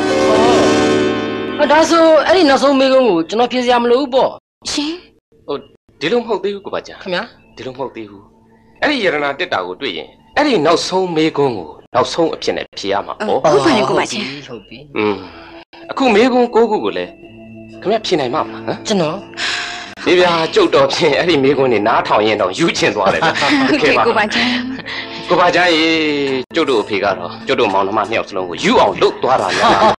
Oh, that's so. Eddie not so me go to not piece am lobo. See? Oh, Dilum hold the Kubaja. Come here. Dilum hold the who. Eddie year and did out doing. Eddie no so me go. Now so a piano piama. Oh, hobby, hobby. Hm. A cool me go go Google. Come here, Pina Mamma, huh? You know. If I joke up, Eddie me going in not how you know you change what it. Okay, go back. Go back, Jodo Pigaro, Jodo Monoman helps long. You all look to her.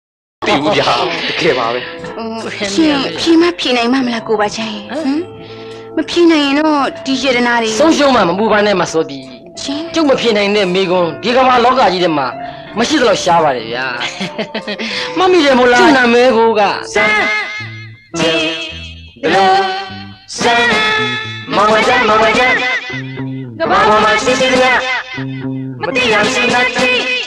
She might pina mamma go back. Mapina, you know, teacher and I. So show mamma move on them, Masodi. Took Mapina in them, Migo, Gigama Loga, Yidema, Machilo Shower, ya. Mammy de Molana Megoga. San, Mama Jan, Mama Jan. The Mama Sicilia. Matia Sinati.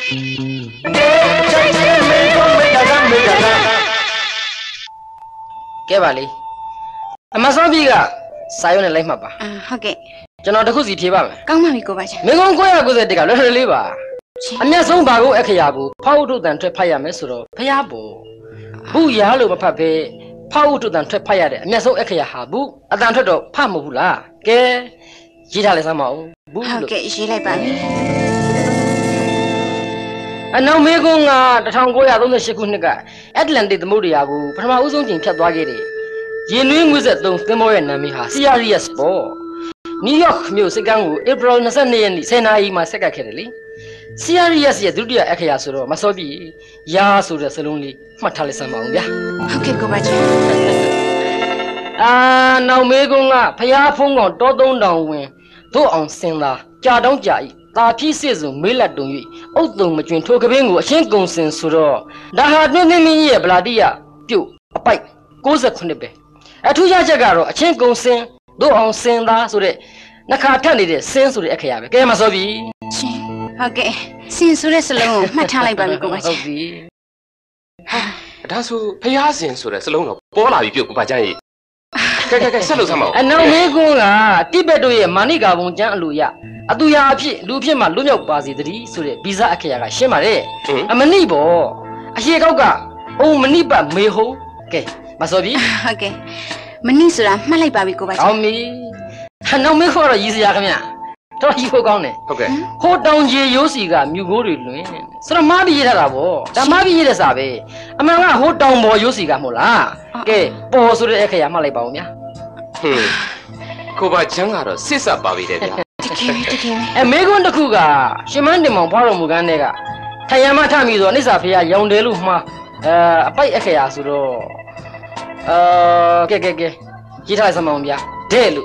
Kevali. A Masabiga, Sion like Mapa. Okay. Janot Husi Tiba. Come on, we go back. Megon Goya goes at the Galera Liva. I'm not so bago Ekayabu, Paudu than Trepaya Mesuro, Payabo. Boo Yalu Pape. Power to them trepire, Meso Ekaya Habu, Adanto, Pamula, Ke Gitalisamo, okay, she like Baby. And now Megonga, the town Goya on the Shikunaga, Atlantic the Muriagu, Pramazon in Catwagiri. Yenuing with it, don't Timo and Namiha, C R E S four. New York Music Gangu, April Nasani and Senai, my secretary. C R E S Yadudia Ekayasuro, Masobi, Yasura Salonli, Matalisama. Okay, go back. Ah, now Megonga, Payapong, Dodon down when, do on Senda, Jadon Jai, Ta pieces of Mila Dui, Oldom between Tokabingo, Shinkon Sensuro, that had no name in here, Bladia, Pew, a pipe, goes a Kunebe. A two Yajagaro, a Shinkon Sen, do on Senda, so that Nakatani, sense of the Ekaya, Gamasobi. Okay, since we're alone, my time by go back. That's who pay us in so that's alone. Bola, you go by Jay. And now Megonga, Tibeto, Maniga, Luya, Aduya, Lupima, Lumio Bazidri, so the Biza Akaya, Shemare, a Manibo, a Higoga, oh Maniba, Meho, okay, Masobi, okay, Manisura, Malababi go back. Tell me, and now Meho are easy. Don't you go on it? Okay. Hold down Yosiga, you go to Luin. So Mabi Yabo, the Mabi Yesabe. A man, hold down more Yosiga Mola. Okay, Pose to the Ekaya Malabomia. Hmm. Koba Jangaro, Sissa Babi. And Megon the Kuga, she mandem on Paramuganega. Tayamata Mizo, Nisafia, young Deluma, a pie Ekaya Suro. Uh, Gege, Gita Samonia, Delu.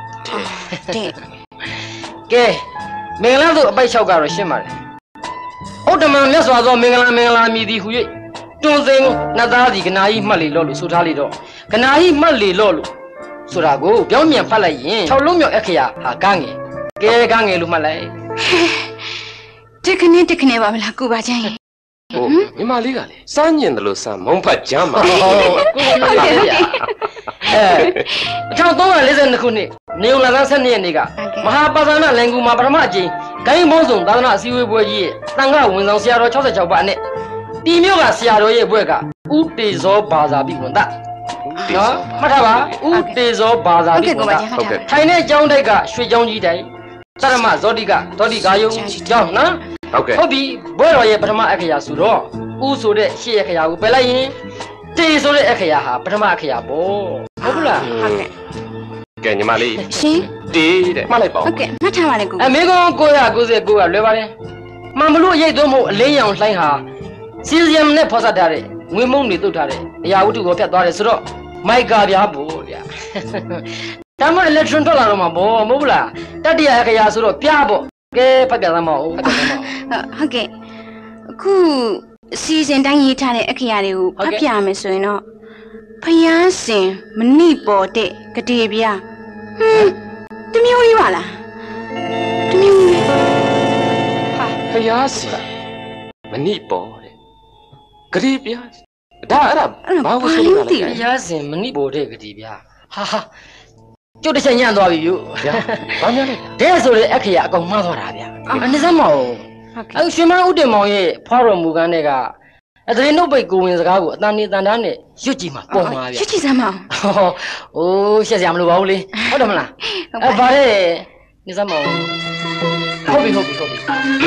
Okay, Melado by Chogaro Shimmer. Oh, the man, let's was all Mingala Mingala Midi who don't think Nadadi Ganai Mali Lolu Sutalido. Ganai Mali Lolu Surago, Yomi and Palay, Cholumio Ekia, Hagangi, Gay Gangi Lumalay. 这肯定这肯定吧，啦，姑爸讲。 哦，你妈哩个嘞？三年的路上猛拍讲嘛。 哎，唱东南那阵的苦呢，你用那张三年那个，马哈巴山那两股马巴马金，赶紧帮送到那西微博去，当个文章写了悄悄悄办的，地面个写了也不会个，五得说巴扎比混蛋。啊，马他吧，五得说巴扎比混蛋。台内讲这个水讲几代，咱们嘛做这个做这个有讲呢。 OK。 好比不老爷不他妈爱看下书了，五岁的写看下我本来因。这说的爱看呀哈，不是嘛看呀不，好不啦？ 好的。 给你妈哩。 行。 对的，妈来包。 OK，那唱完了姑。 哎，没讲过呀，过是过啊，来吧嘞。妈不录也多么领养来哈，其实也没那菩萨的嘞，我梦里都他嘞，呀，我这个别多嘞，是咯，买个别不呀。咱们来穿脱了嘛不，没不啦，但是爱看呀是咯，别不，给别别什么，别别什么。 呃，OK，姑。စီစဉ်တိုင်းရေးထားတဲ့အခေယာတွေကိုဖတ်ပြမယ်ဆိုရင်တော့ဖျားစင်မနှိပေါ်တဲ့ကတိပြားဟွန်းတမျိုးလေးပါလားတမျိုးလေးဟာဖျားစင်မနှိပေါ်တဲ့ကတိပြားဒါအဲ့ဒါဘာလို့ဆိုလို့လဲဖျားစင်မနှိပေါ်တဲ့ကတိပြားဟာဟာကျုပ်တစ်ချက်ညံ့သွားပြီယူဘာများလဲတဲ့ဆိုတဲ့အခရာအကောင်မှားသွားတာဗျာအနစ်စမ်းမအောင်အဲရွှေမန်းဦးတင်မောင်ရဲ့ဖွားတော်မူကန်းတဲ့ကအတရင်နှုတ်ပိတ်ကိုဝင်စကားကိုအတန်နေတန်တားနဲ့ရွတ်ကြည့်မှာပုံမှာဗျာရွတ်ကြည့်စမ်းမအောင်ဟောအိုးရှက်စရာမလိုပါဘူးလေဟုတ်တယ်မလားအဲဘာလဲနေစမ်းမအောင်ဟုတ်ပြီဟုတ်ပြီဟုတ်ပြီ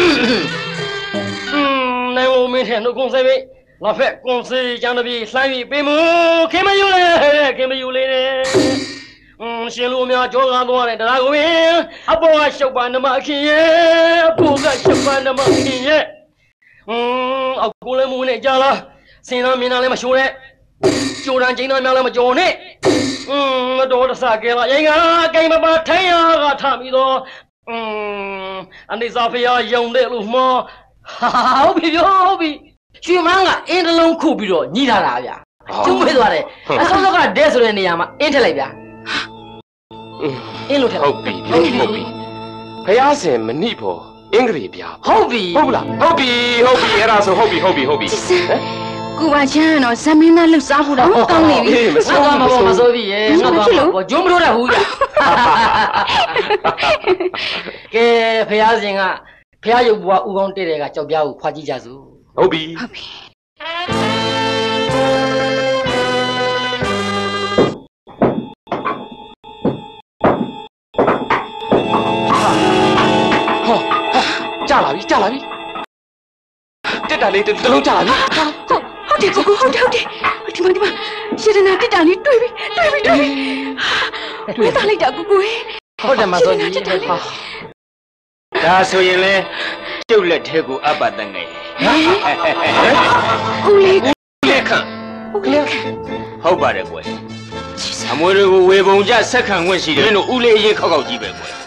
อืมနိုင်ဝမင်းထဲနှုတ်ကုန်းစေပြီလာဖက်ကုန်းစေကျန်တပြီလှမ်းပြီးပေးမှုခင်မယူလေခင်မယူလေอืมရှင်လူများကြောကားသွားတယ်တရားကိုရင်အပေါ်ကရှုပ်ပါနမခင်ရဲ့အပေါ်ကရှုပ်ပါနမခင်ရဲ့อืมအကူလည်းမဝင်နဲ့ကြာလားစင်သားမင်းသားလည်းမရှိုးနဲ့ကြိုတန်းကျင်းသားများလည်းမကြော်နဲ့อืมတော်တဆကဲပါရင်ကကိမပါထိုင်ရကထပြီးတော့อืมအနိစ္စဖျားယုံတဲ့လူမောဟုတ်ပြီဟုတ်ပြီရွှေမန်းကအင်းတလုံးခုပြီးတော့ညီးထားတာဗျာကျုံးမေးသွားတယ်အစောစောကဒဲဆိုတဲ့နေရာမှာအင်းထက်လိုက်ဗျာအင်းလို့ထက်ဟုတ်ပြီဟုတ်ပြီဖျားစင်မနှိပေါ်အင်္ဂရိပြားဟုတ်ပြီဟုတ်လားဟုတ်ပြီဟုတ်ပြီအဲ့ဒါဆိုဟုတ်ပြီဟုတ်ပြီဟုတ်ပြီကိုပါချမ်းတော့ဇမင်းသားလှုပ်စားဖို့တော့ကောင်းနေပြီငါသွားမှာပေါ့မစိုးပြီရဲ့ငါသွားမှာပေါ့ဂျုံမလို့တဲ့ဟူးရကဲဖျားစင်ကဖျားရုပ်ဘွားဥကောင်းတဲ့တဲ့ကကြောက်ပြားကိုခွာကြည့်ကြစို့ဟုတ်ပြီဟုတ်ပြီကြာလာပြီကြာလာပြီတက်တာလေးတစ်လုံးကြာလာပြီဟုတ်တယ်ကိုကိုဟုတ်တယ်ဟုတ်တယ်ဒီမှာဒီမှာရှရနာတက်တာလေးတွေ့ပြီတွေ့ပြီတွေ့ပြီဝေးသားလိုက်တာကိုကိုဟုတ်တယ်မစောကြီးဟာဒါဆိုရင်လေကျုပ်လက်ထဲကိုအပ်ပါတန်ငယ်ဦးလေးလက်ခံဦးလေးခံဟုတ်ပါတယ်ကွယ်အမွေတွေကိုဝေပုံကြဆက်ခံခွင့်ရှိတယ်လို့ဦးလေးအရင်ခောက်ခောက်ကြီးပဲကွယ်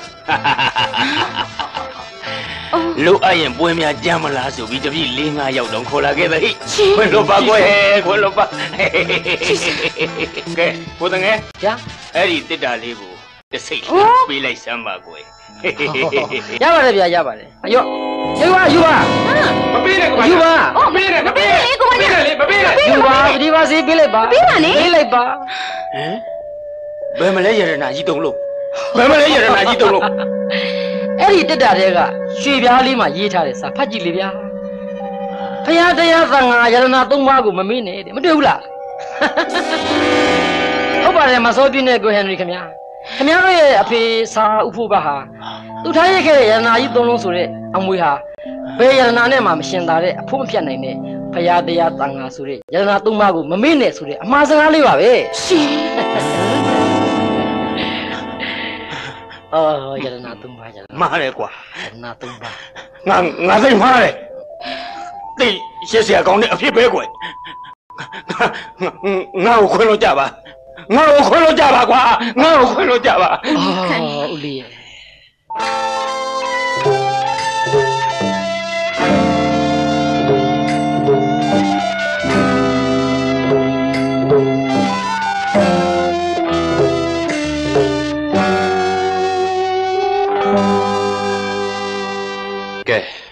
လို့အရင်ပွဲများကြမ်းမလားဆိုပြီးတပြည့်လေးငါးယောက်တော့ခေါ်လာခဲ့တဲ့ဟိခွန်းလို့ပါကွယ်ခွန်းလို့ပါကဲဘုဒ္ဓငယ်ဗျာအဲ့ဒီတစ်တာလေးကိုတစ်စိတ်ပေးလိုက်စမ်းပါကွယ်ရပါတယ်ဗျာရပါတယ်ရော့ယူပါယူပါမပေးနဲ့ကွာယူပါမပေးနဲ့မပေးနဲ့ကိုမညာလေမပေးနဲ့ယူပါဒီပါစီပေးလိုက်ပါပေးပါနဲ့ပေးလိုက်ပါဟမ်ဘယ်မလဲရတနာကြီးတုံးလို့ဘယ်မလဲရတနာကြီးတုံးလို့အဲ့ဒီတက်တာတဲ့ကရွှေပြားလေးမှာရေးထားတယ်စာဖတ်ကြည့်လေဗျာဖယားတရားသံဃာယရနာသုံးပါးကိုမမေ့နဲ့တဲ့မတွေ့ဘူးလားဟုတ်ပါတယ်မစောပြင်းတဲ့ကိုဟန်နရီခင်ဗျာခင်ဗျားတို့ရဲ့အဖေစာဥဖို့ဘဟာသူထားရခဲ့တဲ့ယရနာကြီးသုံးလုံးဆိုတဲ့အမွေဟာဘယ်ယရနာနဲ့မှမရှင်သာတဲ့အဖို့မဖြတ်နိုင်တဲ့ဖယားတရားသံဃာဆိုတဲ့ယရနာသုံးပါးကိုမမေ့နဲ့ဆိုတဲ့အမှားစကားလေးပါပဲရှင်အော်ယရနာသုံးပါးယရနာမှားတယ်ကွာယရနာသုံးပါးငါငါသိမှားတယ်သိရှက်စရာကောင်းတဲ့အဖြစ်ပဲကွယ်ငါ့ကိုခွင့်လို့ကြပါငါ့ကိုခွင့်လို့ကြပါကွာငါ့ကိုခွင့်လို့ကြပါအော်ဦးလေး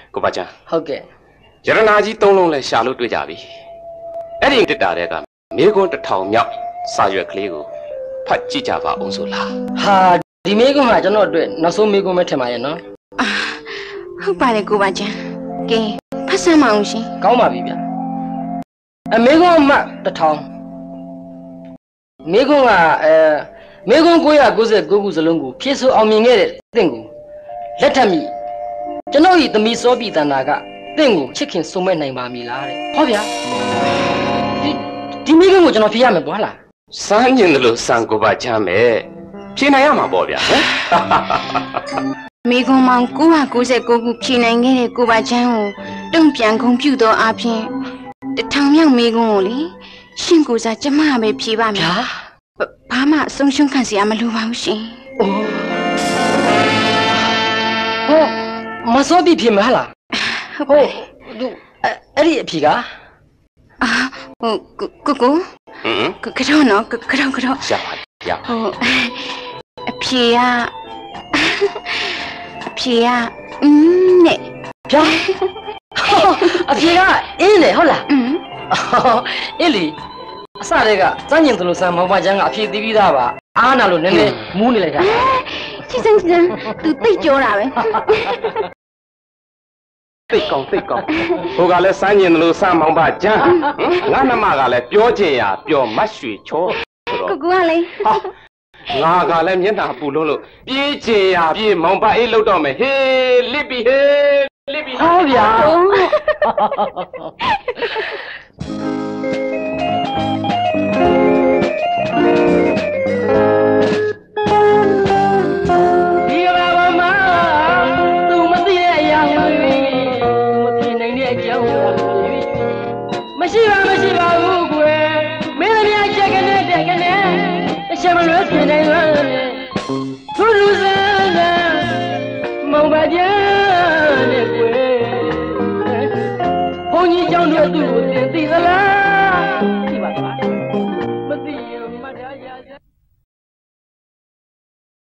ကိုပါချမ်းဟုတ်ကဲ့ရတနာကြီးသုံးလုံးလဲရှာလို့တွေ့ကြပြီအဲ့ဒီတစ်တာတဲ့ကမေကွန်းတစ်ထောင်မြောက်စာရွက်ကလေးကိုဖတ်ကြည့်ကြပါအောင်ဆိုလားဟာဒီမေကွန်းကကျွန်တော်အတွက်နောက်ဆုံးမေကွန်းပဲထင်ပါရဲ့နော်ဟုတ်ပါတယ်ကိုပါချမ်းကဲဖတ်စမ်းမအောင်ရှင်ကောင်းပါပြီဗျအမေကွန်းအမှတ်တစ်ထောင်မေကွန်းကအဲမေကွန်း၉၉၉ခုစလုံးကိုဖြည့်ဆို့အောင်မြင်ခဲ့တဲ့တင့်ကိုလက်ထပ်မိကျွန်တော်ဤသမီးစောပြည်တန်တာကတင့်ကိုချစ်ခင်စုံမဲ့နိုင်ပါမည်လားတဲ့ဟောဗျာဒီဒီမေကွန်းကိုကျွန်တော်ဖြေရမယ်ဘွာလားစမ်းကျင်တယ်လို့စံကိုပါချမ်းပဲဖြေနိုင်ရမှာပေါ့ဗျာဟမ်မိကွန်မောင်၉၉၉ခုဖြေနိုင်ခဲ့တဲ့ကိုပါချမ်းကိုတုံ့ပြန်ကုန်ပြုသောအပြင်တထောင်မြောက်မိကွန်းကိုလေရှင်ကိုစားကျမပဲဖြေပါမယ်ဘာမှဆုံးရှုံးခံစရာမလိုပါဘူးရှင်ဟောမစောပြည်ဖြေမလားဟုတ်သူအဲ့ဒီအဖြေကအာဟိုကိုကိုဟမ်ကတော့နော်ကတော့ကတော့ရပါရဟိုအဖြေကအဖြေကအင်းနဲ့ဗျာအဖြေကအင်းနဲ့ဟုတ်လားအင်းအေးလေအစတည်းကစမ်းကျင်သလိုစမ်းမောင်ပါချမ်းကအဖြေသိပြီးသားပါအားနာလို့နည်းနည်းမူးနေလိုက်တာချစ်စမ်းချစ်စမ်းသူသိကြောတာပဲသိကောင်းသိကောင်းဟိုကလည်းစမ်းကျင်တယ်လို့စမ်းမောင်ပါချမ်းငါနှမကလည်းပြောချင်ရပြောမတ်ရွှေချောဆိုတော့ကိုကိုကလေဟာငါကလည်းမျက်နှာပူလုံးလို့ပြေးချင်ရပြေးမောင်ပါအေးလောက်တော့မယ်ဟေးလစ်ပြီဟေးလစ်ပြီဟောဗျာဒီကဘာမှသူမသိတဲ့အရာမဖြစ်နိုင်တဲ့အကြောင်းမရှိပါမရှိပါဘူးကွယ်မင်းတို့များချက်ကနေတက်ကနေအချက်မလွဲပြင်နိုင်လားသူလူစမ်းကမောင်ပါကြနဲ့ကွယ်ဘုန်းကြီးကျောင်းတို့သူ့ကို